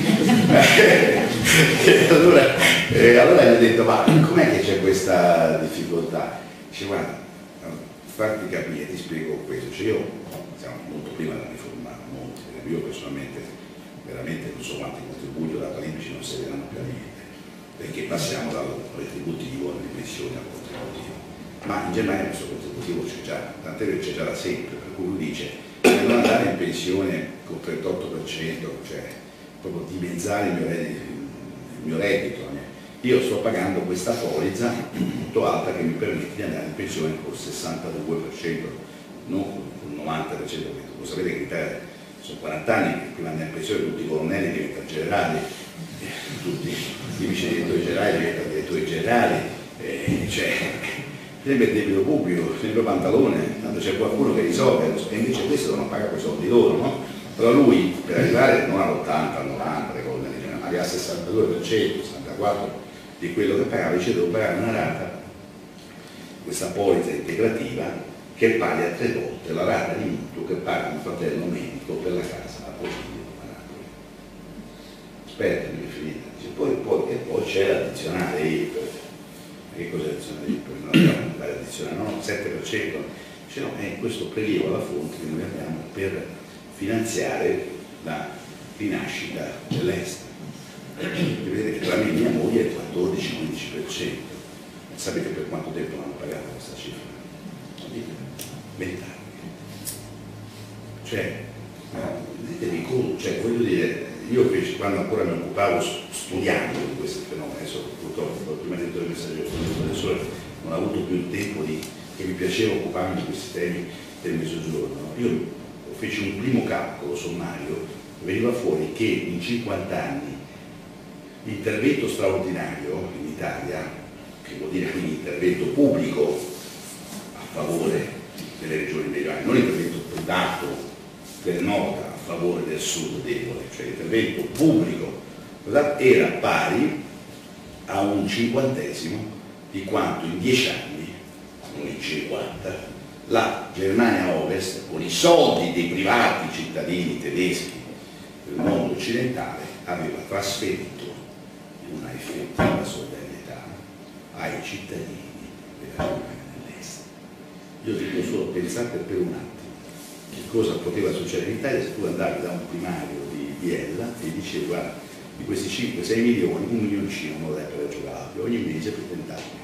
e allora, eh, allora gli ho detto: ma com'è che c'è questa difficoltà? Dice: guarda, farti capire, ti spiego questo. Cioè, io siamo molto prima della riforma, molto, io personalmente veramente non so quanti contributi ho dato all'Indice, non serviranno più a niente, perché passiamo dal retributivo alle pensioni al contributivo. Ma in Germania questo contributivo c'è già, tant'è che c'è già da sempre, per cui lui dice: devo andare in pensione con il trentotto per cento, cioè proprio dimezzare il mio reddito, il mio reddito. Io sto pagando questa polizza molto alta che mi permette di andare in pensione col sessantadue per cento, non con il novanta per cento. Voi sapete che in Italia sono quaranta anni che prima di andare in pensione tutti i colonnelli diventano generali, tutti i vice direttori generali diventano direttori generali, eh, cioè, sempre il debito pubblico, sempre Pantalone, tanto c'è qualcuno che risolve, e invece questo devono pagare quei soldi loro, no? Però lui per arrivare non all'ottanta, al novanta, magari al sessantadue per cento, sessantaquattro per cento di quello che pagava, dice devo pagare una rata, questa polizza integrativa, che è pari a tre volte la rata di mutuo che paga un fratello medico per la casa a Posillipo a Napoli. Aspetta, mi è finita. Poi, poi, e poi c'è l'addizionale I R P E F. Che cos'è l'addizionale I R P E F? Non abbiamo l'addizionale, no? sette per cento. Cioè, no, è questo prelievo alla fonte che noi abbiamo per finanziare la rinascita dell'Est. Vedete che tra me e mia moglie è il quattordici quindici per cento. Sapete per quanto tempo hanno pagato questa cifra? vent'anni. Cioè, ditemi conto, cioè, voglio dire, io quando ancora mi occupavo studiando di questi fenomeni, adesso purtroppo il prima direttore del Messaggero del Sole non ho avuto più il tempo di, che mi piaceva occuparmi di questi temi del Mezzogiorno. Io feci un primo calcolo sommario, veniva fuori che in cinquanta anni l'intervento straordinario in Italia, che vuol dire quindi intervento pubblico a favore delle regioni meridionali, non intervento privato del nord a favore del sud debole, cioè l'intervento pubblico era pari a un cinquantesimo di quanto in dieci anni, non in cinquanta, la Germania Ovest, con i soldi dei privati cittadini tedeschi del mondo occidentale, aveva trasferito una effettiva solidarietà ai cittadini della Germania dell'Est. Io dico solo, pensate per un attimo che cosa poteva succedere in Italia se tu andavi da un primario di Biella e dicevi guarda, di questi cinque sei milioni, un milioncino non lo dai per Reggio Calabria, ogni mese per vent'anni.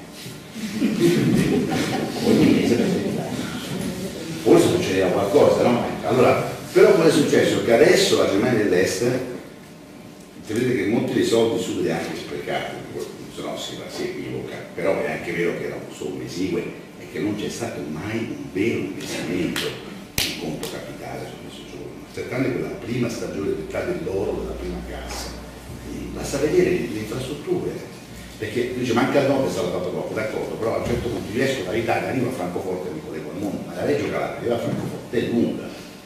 ogni mese per vent'anni. Forse succedeva qualcosa, no? Allora, però cosa è successo? Che adesso la Germania dell'Est, vedete che molti dei soldi su li ha anche sprecati, se no si, si equivoca, però è anche vero che erano somme esigue e che non c'è stato mai un vero investimento in conto capitale sul Mezzogiorno. Aspettando quella prima stagione dell'oro della prima cassa, basta vedere le infrastrutture, perché dice manca il nord è stato fatto poco, d'accordo, però a un certo punto riesco dall'Italia, arrivo a Francoforte e mi collego al mondo, ma da Reggio Calabria arriva a Francoforte è lunga.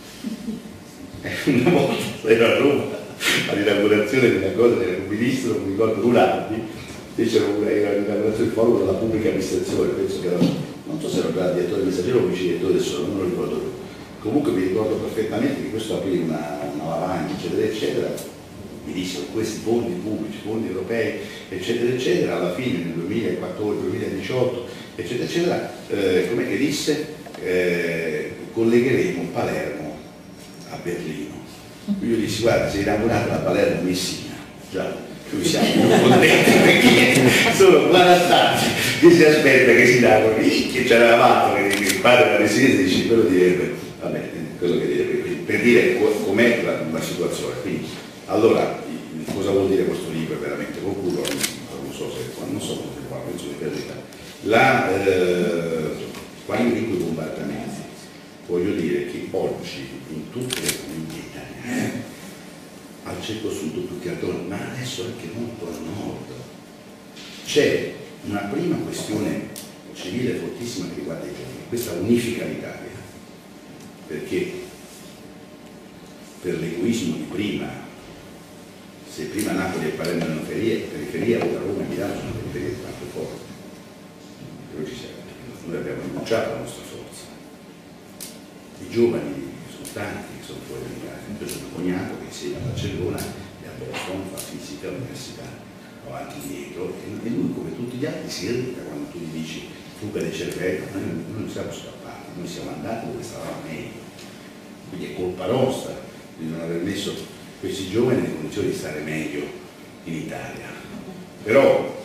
Una volta ero a Roma all'inaugurazione della cosa del ministro, non mi ricordo, Lunardi, fecero l'inaugurazione del forum della pubblica amministrazione, penso che era, non so se era il direttore del Messaggero o il vice direttore del Sole, non lo ricordo più. Comunque mi ricordo perfettamente che questo aprì una, una lavagna, eccetera, eccetera, mi dissero questi fondi pubblici, fondi europei, eccetera, eccetera, alla fine nel duemilaquattordici duemiladiciotto, eccetera, eccetera, eh, come che disse, eh, collegheremo Palermo a Berlino. Io dissi, guarda, sei inaugurata da Palermo Messina, già, noi siamo contenti perché sono quaranta anni che si aspetta che si inauguri, che c'era l'amato, che il padre della Messina dice, quello direbbe, vabbè, quello che direbbe, per dire com'è la, la situazione. Quindi, allora, cosa vuol dire questo libro? Veramente concludo, non so se, non so come qua, penso di perdita. La, eh, quando dico i bombardamenti, voglio dire che oggi in tutte le famiglie italiane, al centro sud più che attorno, ma adesso anche molto al nord, c'è una prima questione civile fortissima che riguarda i giovani, questa unifica l'Italia, perché per l'egoismo di prima, se prima Napoli e Palermo erano periferia, periferia ora Roma e Milano sono periferie di tanto forte. Noi, ci siamo, noi abbiamo rinunciato alla nostra forza. I giovani sono tanti che sono fuori dall'Italia. Io sono un cognato che insegna a Barcellona e a Boston, fa fisica all'università, avanti e indietro, e lui come tutti gli altri si irrita quando tu gli dici fuga del cervello, noi, noi non siamo scappati, noi siamo andati dove stavamo meglio. Quindi è colpa nostra di non aver messo questi giovani nelle condizioni di stare meglio in Italia. Però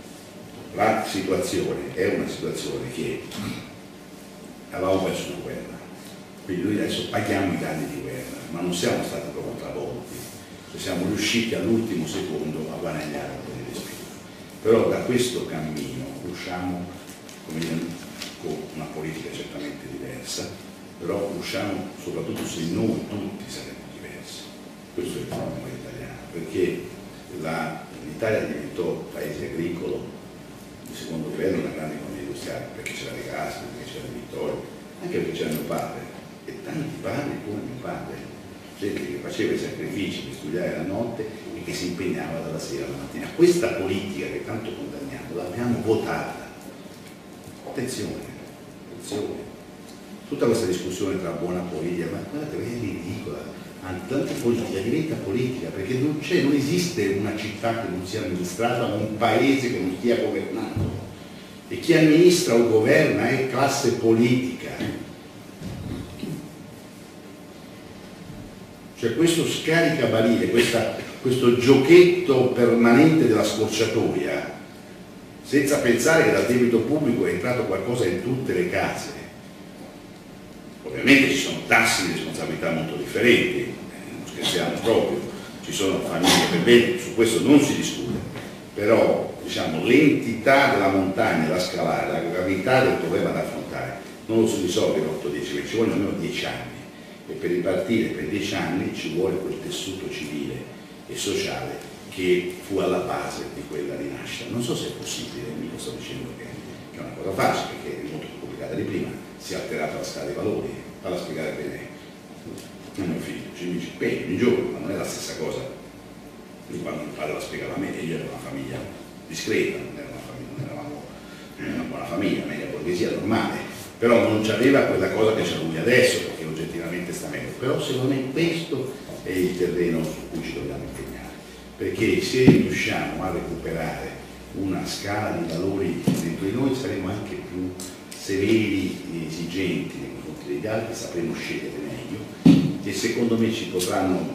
la situazione è una situazione che avevamo perso una guerra, quindi noi adesso paghiamo i danni di guerra, ma non siamo stati proprio travolti, siamo riusciti all'ultimo secondo a guadagnare un po' di respiro. Però da questo cammino usciamo come dire, con una politica certamente diversa, però usciamo soprattutto se noi tutti saremo diversi. Questo è il problema italiano, perché l'Italia diventò paese agricolo il secondo governo una grande economia industriale, perché c'era De Gasperi, perché c'era De Vittorio, anche perché c'era mio padre, e tanti padri come mio padre, gente che faceva i sacrifici di studiare la notte e che si impegnava dalla sera alla mattina. Questa politica che tanto condanniamo l'abbiamo votata. Attenzione, attenzione. Tutta questa discussione tra buona politica, ma guardate che è ridicola. Tanta politica diventa politica perché non c'è, non esiste una città che non sia amministrata, un paese che non stia governando, e chi amministra o governa è classe politica. Cioè questo scaricabarile, questa, questo giochetto permanente della scorciatoia, senza pensare che dal debito pubblico è entrato qualcosa in tutte le case. Ovviamente ci sono tassi di responsabilità molto differenti, eh, non scherziamo proprio, ci sono famiglie per bene, su questo non si discute, però diciamo, l'entità della montagna da scalare, la gravità del problema da affrontare, non lo si risolve in otto dieci mesi, ci vogliono almeno dieci anni, e per ripartire per dieci anni ci vuole quel tessuto civile e sociale che fu alla base di quella rinascita. Non so se è possibile, mica sto dicendo che, che è una cosa facile, perché è molto più complicata di prima. Si è alterata la scala dei valori, vado a spiegare bene a mio figlio, ci dice bene ogni giorno, ma non è la stessa cosa di quando mio padre la spiegava a me, e io ero una famiglia discreta, non, era una famiglia, non eravamo una buona famiglia, media borghesia normale, però non c'aveva quella cosa che c'è lui adesso, perché oggettivamente sta meglio. Però secondo me questo è il terreno su cui ci dobbiamo impegnare, perché se riusciamo a recuperare una scala di valori dentro di noi saremo anche più severi e esigenti nei confronti degli altri, sapremo scegliere meglio, e secondo me ci potranno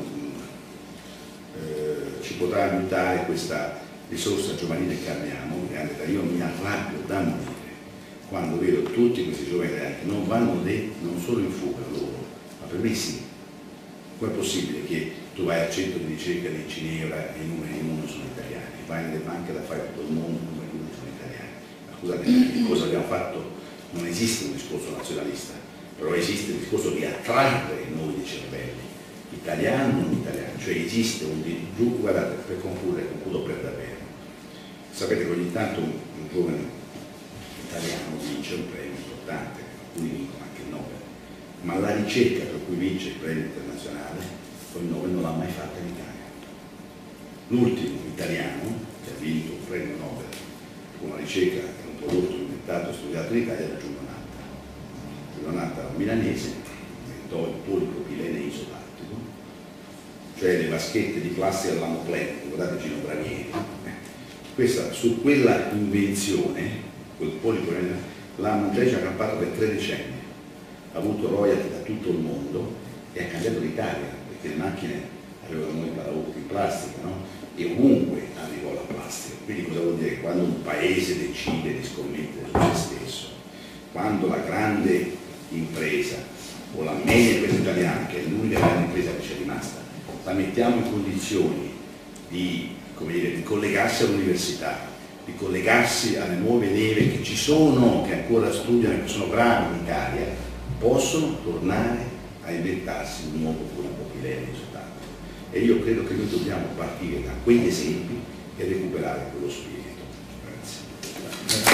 eh, ci potrà aiutare questa risorsa giovanile che abbiamo. Io mi arrabbio da morire quando vedo tutti questi giovani italiani che non vanno detti, non solo in fuga loro, ma per me sì. Com'è possibile che tu vai al centro di ricerca di Ginevra e i numeri di uno sono italiani, vai nelle banche da fare tutto il mondo e i numeri di uno sono italiani? Ma scusate, che cosa abbiamo fatto? Non esiste un discorso nazionalista, però esiste il discorso di attrarre noi di cervelli, italiani o non italiani, cioè esiste un giù, guardate, per concludere, concludo per davvero. Sapete che ogni tanto un, un giovane italiano vince un premio importante, alcuni vincono anche il Nobel, ma la ricerca per cui vince il premio internazionale, poi il Nobel non l'ha mai fatta in Italia. L'ultimo italiano che ha vinto un premio Nobel con una ricerca e un prodotto inventato e studiato in Italia era Giulio Natta. Giulio Natta era un milanese, inventò il polipropilene isolattico, cioè le vaschette di plastica all'amoplene, ricordate Gino Bramieri. Questa, su quella invenzione, quel polipropilene, la Montelli ci ha campato per tre decenni, ha avuto royalty da tutto il mondo e ha cambiato l'Italia, perché le macchine avevano i paraocchi in plastica, no? E ovunque arrivò la plastica. Quindi cosa vuol dire? Quando un paese decide di scommettere su se stesso, quando la grande impresa o la media impresa italiana, che è l'unica grande impresa che ci è rimasta, la mettiamo in condizioni di, come dire, di collegarsi all'università, di collegarsi alle nuove leve che ci sono, che ancora studiano e che sono bravi in Italia, possono tornare a inventarsi un nuovo polipropilene isolattico. E io credo che noi dobbiamo partire da quegli esempi e recuperare quello spirito. Grazie.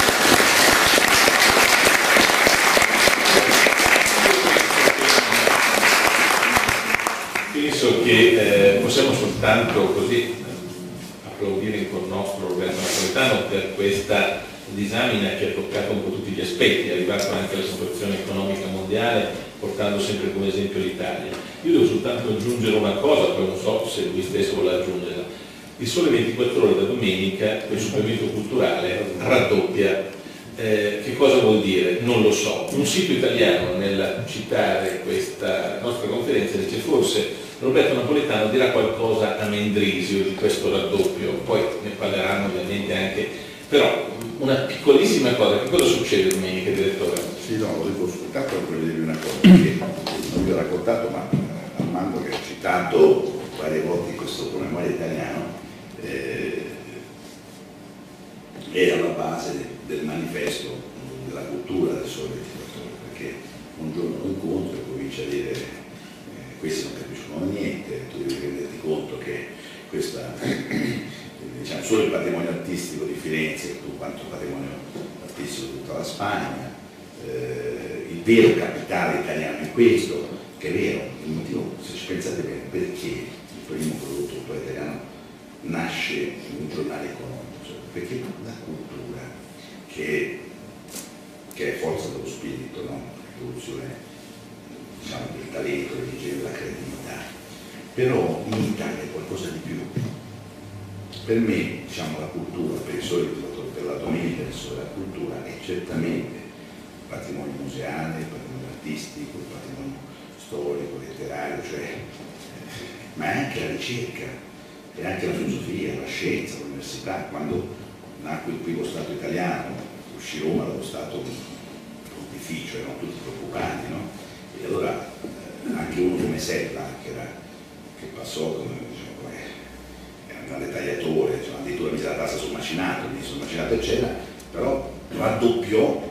Penso che eh, possiamo soltanto così applaudire con il nostro Roberto Napolitano per questa disamina che ha toccato un po' tutti gli aspetti, è arrivato anche alla situazione economica mondiale, portando sempre come esempio l'Italia. Io devo soltanto aggiungere una cosa, poi non so se lui stesso vuole aggiungerla. Il Sole ventiquattro Ore da domenica, quel supplemento culturale, raddoppia. Eh, che cosa vuol dire? Non lo so. Un sito italiano, nel citare questa nostra conferenza, dice forse Roberto Napolitano dirà qualcosa a Mendrisio di questo raddoppio, poi ne parleranno ovviamente anche, però una piccolissima cosa, che cosa succede domenica, direttore? Sì, no, volevo soltanto voglio dirvi una cosa, che non vi ho raccontato, ma Armando che ha citato varie volte in questo promemoria italiano, eh, è alla base del, del manifesto della cultura del Sole ventiquattro Ore, perché un giorno lo incontro e comincia a dire eh, questi non capiscono niente, tu devi renderti conto che questa, diciamo, solo il patrimonio artistico di Firenze, quanto il patrimonio artistico di tutta la Spagna, eh, il vero capitale italiano in questo, che è vero, il motivo, se ci pensate bene, perché il primo prodotto culturale italiano nasce in un giornale economico, cioè, perché la cultura, che, che è forza dello spirito, no? Rivoluzione, diciamo, del talento, dell'ingegno, della creatività, però in Italia è qualcosa di più. Per me, diciamo, la cultura, per il solito, per la domenica della cultura, è certamente il patrimonio museale, il patrimonio artistico, il patrimonio storico, letterario, cioè, ma è anche la ricerca, è anche la filosofia, la scienza, l'università. Quando nacque il primo Stato italiano, uscì Roma dallo Stato pontificio, erano tutti preoccupati, no? E allora eh, anche uno come Sella, che, era, che passò come, diciamo, come era un grande tagliatore, diciamo, addirittura mise la tassa sul macinato, sul macinato eccetera, però raddoppiò,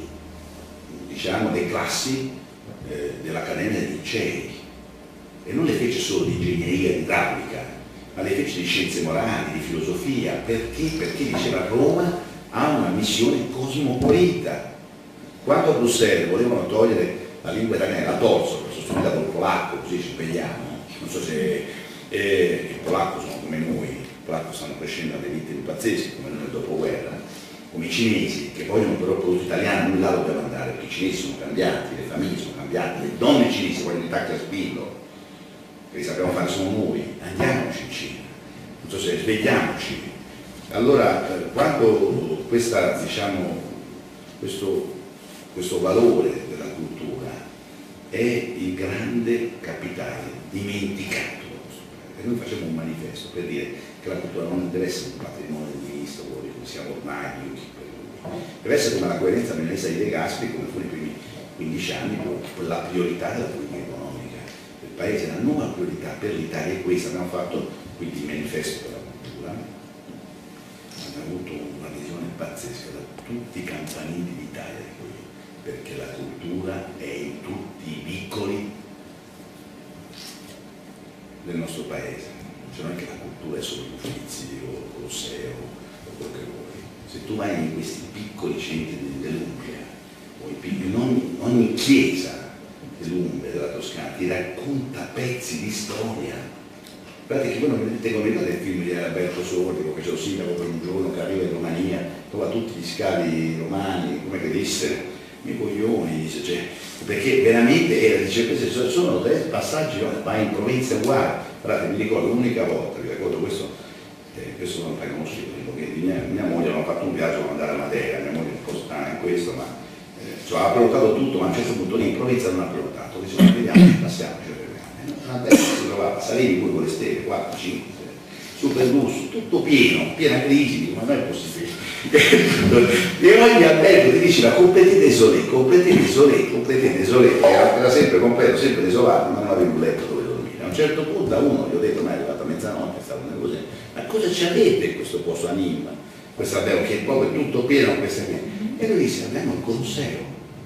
diciamo, le classi eh, dell'Accademia dei Lincei, e non le fece solo di ingegneria, di idraulica, ma le fece di scienze morali, di filosofia. Perché? Perché diceva Roma ha una missione cosmopolita. Quando a Bruxelles volevano togliere la lingua italiana, la tolsero, sostituita col polacco, così ci impegniamo, non so se eh, il polacco sono come noi, il polacco stanno crescendo a dei ritmi pazzeschi come noi nel dopoguerra, come i cinesi che vogliono però il prodotto italiano, noi là dobbiamo andare, perché i cinesi sono cambiati, le famiglie sono cambiate, le donne cinesi vogliono i tacchi a spillo, che li sappiamo fare solo noi, andiamoci in Cina, non so se svegliamoci. Allora, quando questa, diciamo, questo, questo valore della cultura è il grande capitale dimenticato, e noi facciamo un manifesto per dire che la cultura non deve essere un patrimonio del ministro, come siamo ormai, deve essere come la coerenza messa di De Gasperi, come fu nei primi quindici anni, la priorità della politica economica del paese. La nuova priorità per l'Italia è questa. Abbiamo fatto quindi il manifesto della cultura, abbiamo avuto una visione pazzesca da tutti i campanili d'Italia, perché la cultura è in tutti i vicoli del nostro paese, cioè non è che la cultura è solo gli Uffizi o Colosseo o quello che vuoi. Se tu vai in questi piccoli centri dell'Umbria o in ogni, ogni chiesa dell'Umbria, della Toscana, ti racconta pezzi di storia. Guardate che voi non vedete come vedete il film di Alberto Sordi, che c'è lo sindaco per un giorno che arriva in Romania, trova tutti gli scavi romani, come che disse, i coglioni, dice, cioè, perché veramente era, dice, questi sono tre passaggi, vai in provincia uguali. Guardate, mi ricordo l'unica volta, vi ricordo questo, eh, questo non fai conosciuto, perché mia, mia moglie aveva fatto un viaggio per andare a Matera, mia moglie è un po' strana in questo, ma eh, cioè, aveva prenotato tutto, ma a un certo punto lì in provincia non ha prenotato, dice, ma vediamo, passiamo, cioè, adesso si trovava, salivi poi con le stelle, quattro, cinque, super lusso, tutto pieno, piena crisi, dico, ma non è possibile. E ogni albergo ti diceva completamente desolé, completamente desolé, completamente desolé, era sempre completo, sempre desolato, ma non avevo un letto dove dormire. A un certo punto a uno gli ho detto, ma è arrivata a mezzanotte, stavo nel così, ma cosa ci avete in questo posto a Nîmes? Questo albergo che è proprio tutto pieno, queste qui. E lui disse, abbiamo il Colosseo.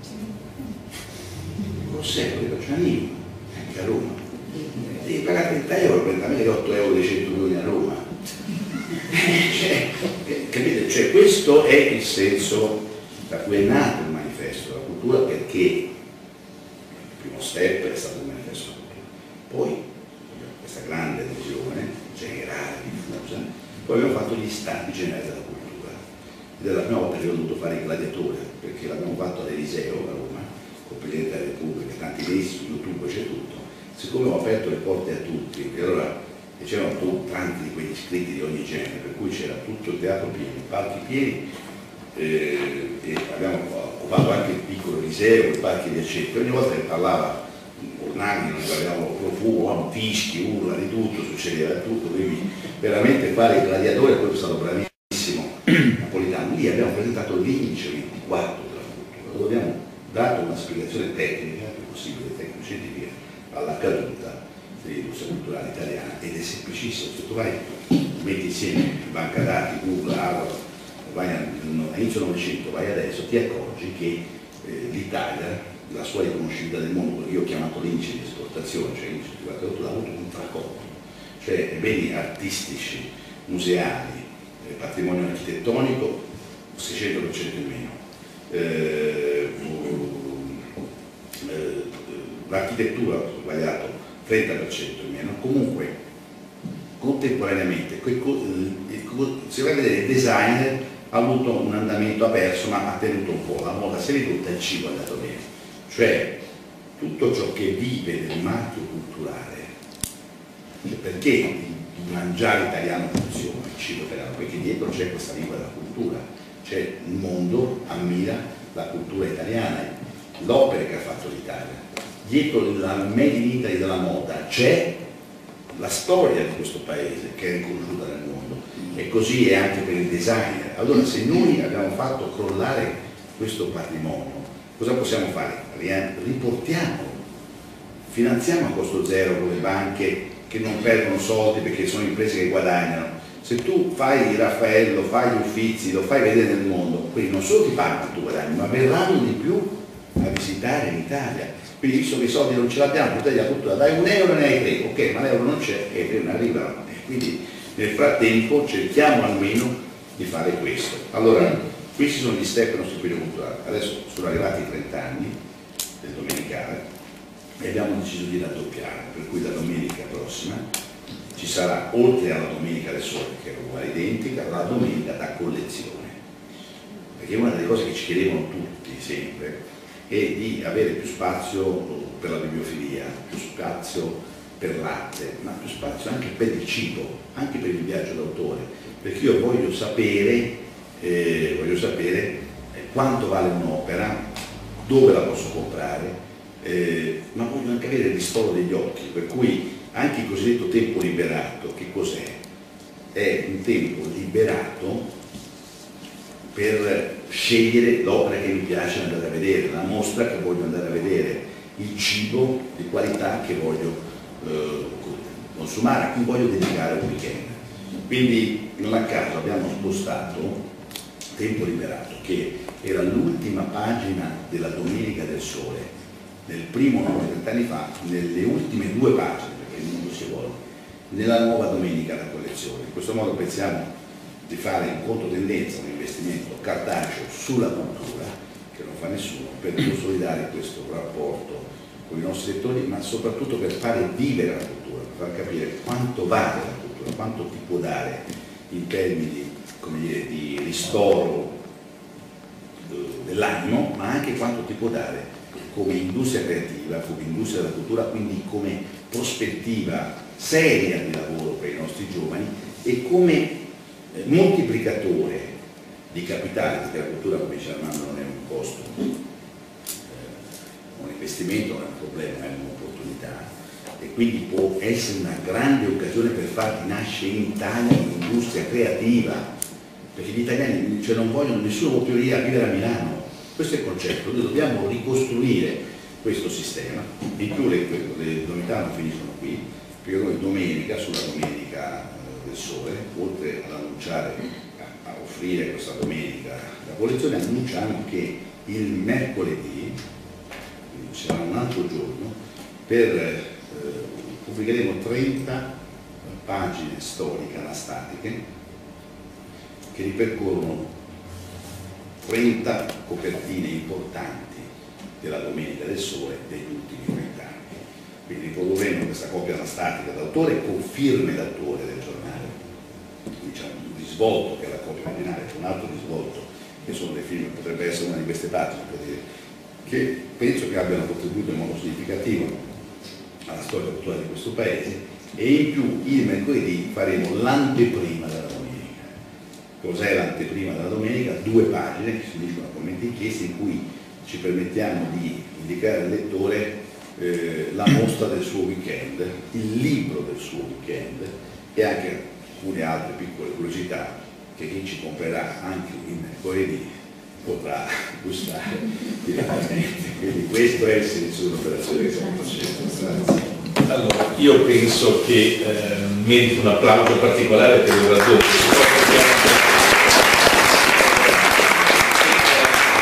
Il Colosseo, dico, c'è a Nîmes, anche a Roma. Devi pagare trenta euro, trenta mila e otto euro dei cento milioni a Roma. Cioè, capite? Cioè, questo è il senso da cui è nato il manifesto della cultura, perché il primo step è stato il manifesto della cultura, poi questa grande visione generale, diffusa, poi abbiamo fatto gli stati generali della cultura, ed è la prima volta che ho dovuto fare il gladiatore, perché l'abbiamo fatto all'Eliseo a Roma, con il Presidente della Repubblica, tanti mesi su YouTube c'è tutto. Siccome ho aperto le porte a tutti, e allora c'erano tanti di quegli iscritti di ogni genere, per cui c'era tutto il teatro pieno, i palchi pieni, eh, e abbiamo occupato anche il piccolo Eliseo, i palchi di eccetera. Ogni volta che parlava Ornani, non parliamo profumo, fischi, urla, di tutto, succedeva tutto, quindi veramente fare il gladiatore, poi è stato bravissimo Napolitano. Lì abbiamo presentato il Vince ventiquattro della cultura, dove abbiamo dato una spiegazione tecnica, il più possibile tecnico-scientifica, alla caduta dell'industria culturale italiana, ed è semplicissimo. Se tu vai, metti insieme banca dati, Google, Harvard, vai all'inizio Novecento, vai adesso, ti accorgi che eh, l'Italia, la sua riconoscibilità del mondo, quello che io ho chiamato l'indice di esportazione, cioè l'indice di cultura, ha avuto un tracollo, cioè beni artistici, museali, patrimonio architettonico seicento per cento in meno, eh, eh, l'architettura, ho sbagliato, trenta per cento in meno. Comunque contemporaneamente se vai a vedere il designer ha avuto un andamento avverso, ma ha tenuto un po', la moda si è ridotta, il cibo è andato bene, cioè tutto ciò che vive del marchio culturale. Cioè, perché il mangiare italiano funziona, il cibo italiano? Perché dietro c'è questa lingua della cultura, cioè il mondo ammira la cultura italiana, l'opera che ha fatto l'Italia. Dietro il Made in Italy della moda c'è la storia di questo paese che è riconosciuta nel mondo, e così è anche per il designer. Allora, se noi abbiamo fatto crollare questo patrimonio, cosa possiamo fare? Riportiamolo, finanziamo a costo zero con le banche che non perdono soldi perché sono imprese che guadagnano. Se tu fai Raffaello, fai Uffizi, lo fai vedere nel mondo, quindi non solo ti pagano il tuo guadagno, ma verranno di più a visitare l'Italia. Quindi, visto che i soldi non ce l'abbiamo, buttati la cultura, dai un euro ne hai tre, ok, ma l'euro non c'è e i tre non arrivano. Quindi nel frattempo cerchiamo almeno di fare questo. Allora, questi sono gli step del nostro impegno culturale. Adesso sono arrivati i trenta anni del Domenicale e abbiamo deciso di raddoppiare, per cui la domenica prossima ci sarà, oltre alla Domenica del Sole, che è uguale identica, la domenica da collezione. Perché una delle cose che ci chiedevano tutti sempre è di avere più spazio per la bibliofilia, più spazio per l'arte, ma più spazio anche per il cibo, anche per il viaggio d'autore, perché io voglio sapere, eh, voglio sapere quanto vale un'opera, dove la posso comprare, eh, ma voglio anche avere il ristoro degli occhi, per cui anche il cosiddetto tempo liberato, che cos'è? È un tempo liberato per scegliere l'opera che mi piace andare a vedere, la mostra che voglio andare a vedere, il cibo di qualità che voglio eh, consumare, a cui voglio dedicare un weekend. Quindi non a caso abbiamo spostato Tempo Liberato, che era l'ultima pagina della Domenica del Sole, nel primo numero trent'anni fa, nelle ultime due pagine, perché il mondo si evolve, nella nuova Domenica da collezione. In questo modo pensiamo di fare in controtendenza un investimento cartaceo sulla cultura, che non fa nessuno, per consolidare questo rapporto con i nostri settori, ma soprattutto per fare vivere la cultura, per far capire quanto vale la cultura, quanto ti può dare in termini, come dire, di ristoro dell'animo, ma anche quanto ti può dare come industria creativa, come industria della cultura, quindi come prospettiva seria di lavoro per i nostri giovani e come moltiplicatore di capitale, perché la cultura, come dice Armando, non è un costo, eh, un investimento non è un problema, è un'opportunità, e quindi può essere una grande occasione per far nascere in Italia un'industria creativa, perché gli italiani, cioè, non vogliono, nessuno può più venire a vivere a Milano. Questo è il concetto, noi dobbiamo ricostruire questo sistema. In più le, le novità non finiscono qui, perché noi domenica, sulla Domenica del Sole, oltre ad annunciare, a, a offrire questa domenica la collezione, annunciamo che il mercoledì, quindi ci sarà un altro giorno, per, eh, pubblicheremo trenta pagine storiche anastatiche che ripercorrono trenta copertine importanti della Domenica del Sole degli ultimi trent'anni. Quindi riprodurremo questa copia anastatica d'autore con firme d'autore del giornale. Quindi c'è un risvolto che è la copia originale, c'è un altro risvolto che sono le firme, potrebbe essere una di queste pagine, per dire, che penso che abbiano contribuito in modo significativo alla storia culturale di questo paese. E in più il mercoledì faremo l'anteprima della Domenica. Cos'è l'anteprima della Domenica? Due pagine che si uniscono a commenti inchiesti, in cui ci permettiamo di indicare al lettore eh, la mostra del suo weekend, il libro del suo weekend e anche alcune altre piccole curiosità che chi ci comprerà anche il mercoledì potrà gustare direttamente. Quindi questo è il senso dell'operazione che stiamo facendo. Grazie. Allora, io penso che eh, meriti un applauso particolare per il oratore.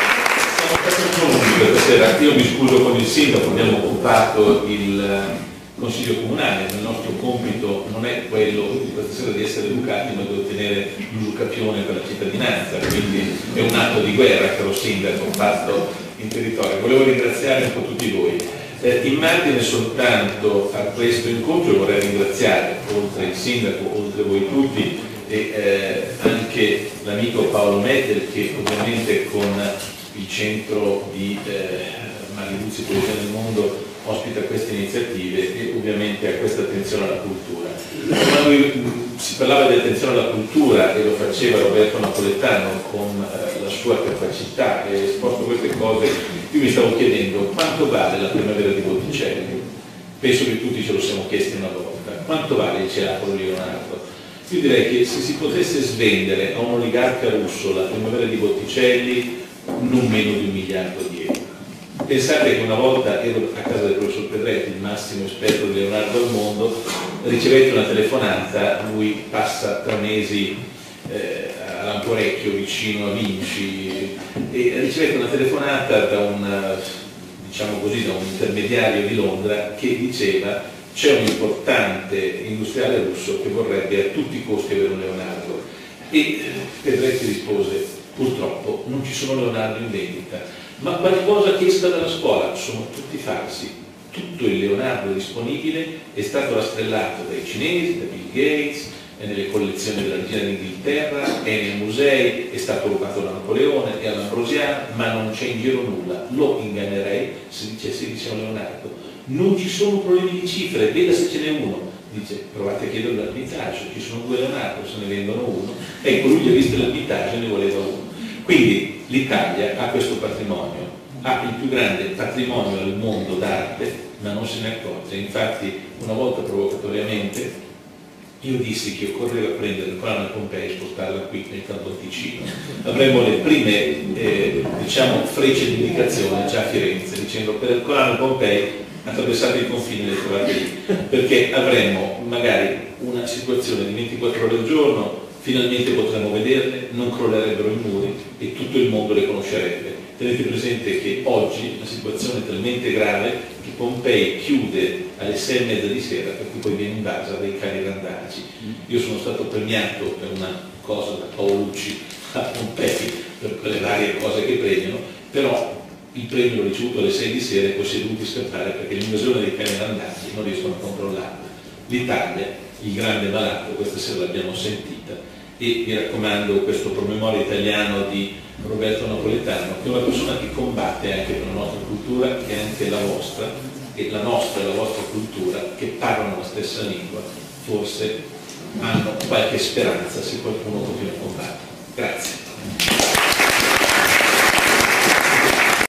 Siamo stati lunghi questa sera, io mi scuso con il sindaco, abbiamo occupato il, Consiglio Comunale. Il nostro compito non è quello di questa sera di essere educati, ma di ottenere l'usucapione per la cittadinanza, quindi è un atto di guerra che lo sindaco ha fatto in territorio. Volevo ringraziare un po' tutti voi. Eh, in margine soltanto a questo incontro vorrei ringraziare, oltre il sindaco, oltre voi tutti, e eh, anche l'amico Paolo Mettel, che ovviamente con il centro di eh, Mariluzzi Poesia nel Mondo ospita queste iniziative e ovviamente a questa attenzione alla cultura. Quando si parlava di attenzione alla cultura, e lo faceva Roberto Napoletano con eh, la sua capacità e esposto queste cose, io mi stavo chiedendo quanto vale la primavera di Botticelli. Penso che tutti ce lo siamo chiesti una volta. Quanto vale il Ceaforo Leonardo? Io direi che se si potesse svendere a un oligarca russo la primavera di Botticelli, non meno di un miliardo di euro. Pensate che una volta ero a casa del professor Pedretti, il massimo esperto di Leonardo al mondo, ricevette una telefonata, lui passa tre mesi eh, a Lamporecchio vicino a Vinci, e ricevette una telefonata da un, diciamo così, da un intermediario di Londra che diceva: c'è un importante industriale russo che vorrebbe a tutti i costi avere un Leonardo. E Pedretti rispose: purtroppo non ci sono Leonardo in vendita. Ma qualcosa che esca dalla scuola, sono tutti falsi. Tutto il Leonardo disponibile è stato rastrellato dai cinesi, da Bill Gates, è nelle collezioni della Regina d'Inghilterra, è nei musei, è stato rubato da Napoleone e all'Ambrosiana, ma non c'è in giro nulla. Lo ingannerei se dicessi che c'è un Leonardo. Non ci sono problemi di cifre, veda se ce n'è uno. Dice: provate a chiederlo all'arbitraggio, ci sono due Leonardo, se ne vendono uno. Ecco, lui gli ha visto l'arbitraggio e ne voleva uno. Quindi l'Italia ha questo patrimonio, ha il più grande patrimonio al mondo d'arte, ma non se ne accorge. Infatti, una volta provocatoriamente, io dissi che occorreva prendere il Colano Pompei e spostarla qui nel Canton Ticino. Avremo le prime eh, diciamo, frecce di indicazione già a Firenze, dicendo: per il Colano Pompei attraversate il confine e le trovate lì, perché avremo magari una situazione di ventiquattro ore al giorno. Finalmente potremo vederle, non crollerebbero i muri e tutto il mondo le conoscerebbe. Tenete presente che oggi la situazione è talmente grave che Pompei chiude alle sei e mezza di sera, perché poi viene invasa dai cani randaci. Io sono stato premiato per una cosa da Paolucci a Pompei, per quelle varie cose che premiano, però il premio l'ho ricevuto alle sei di sera e poi si è dovuti scappare perché l'invasione dei cani randaci non riescono a controllarla. L'Italia, il grande malato, questa sera l'abbiamo sentita, e vi raccomando questo promemoria italiano di Roberto Napoletano, che è una persona che combatte anche per la nostra cultura, che è anche la vostra, e la nostra e la vostra cultura, che parlano la stessa lingua, forse hanno qualche speranza se qualcuno continua a combattere. Grazie.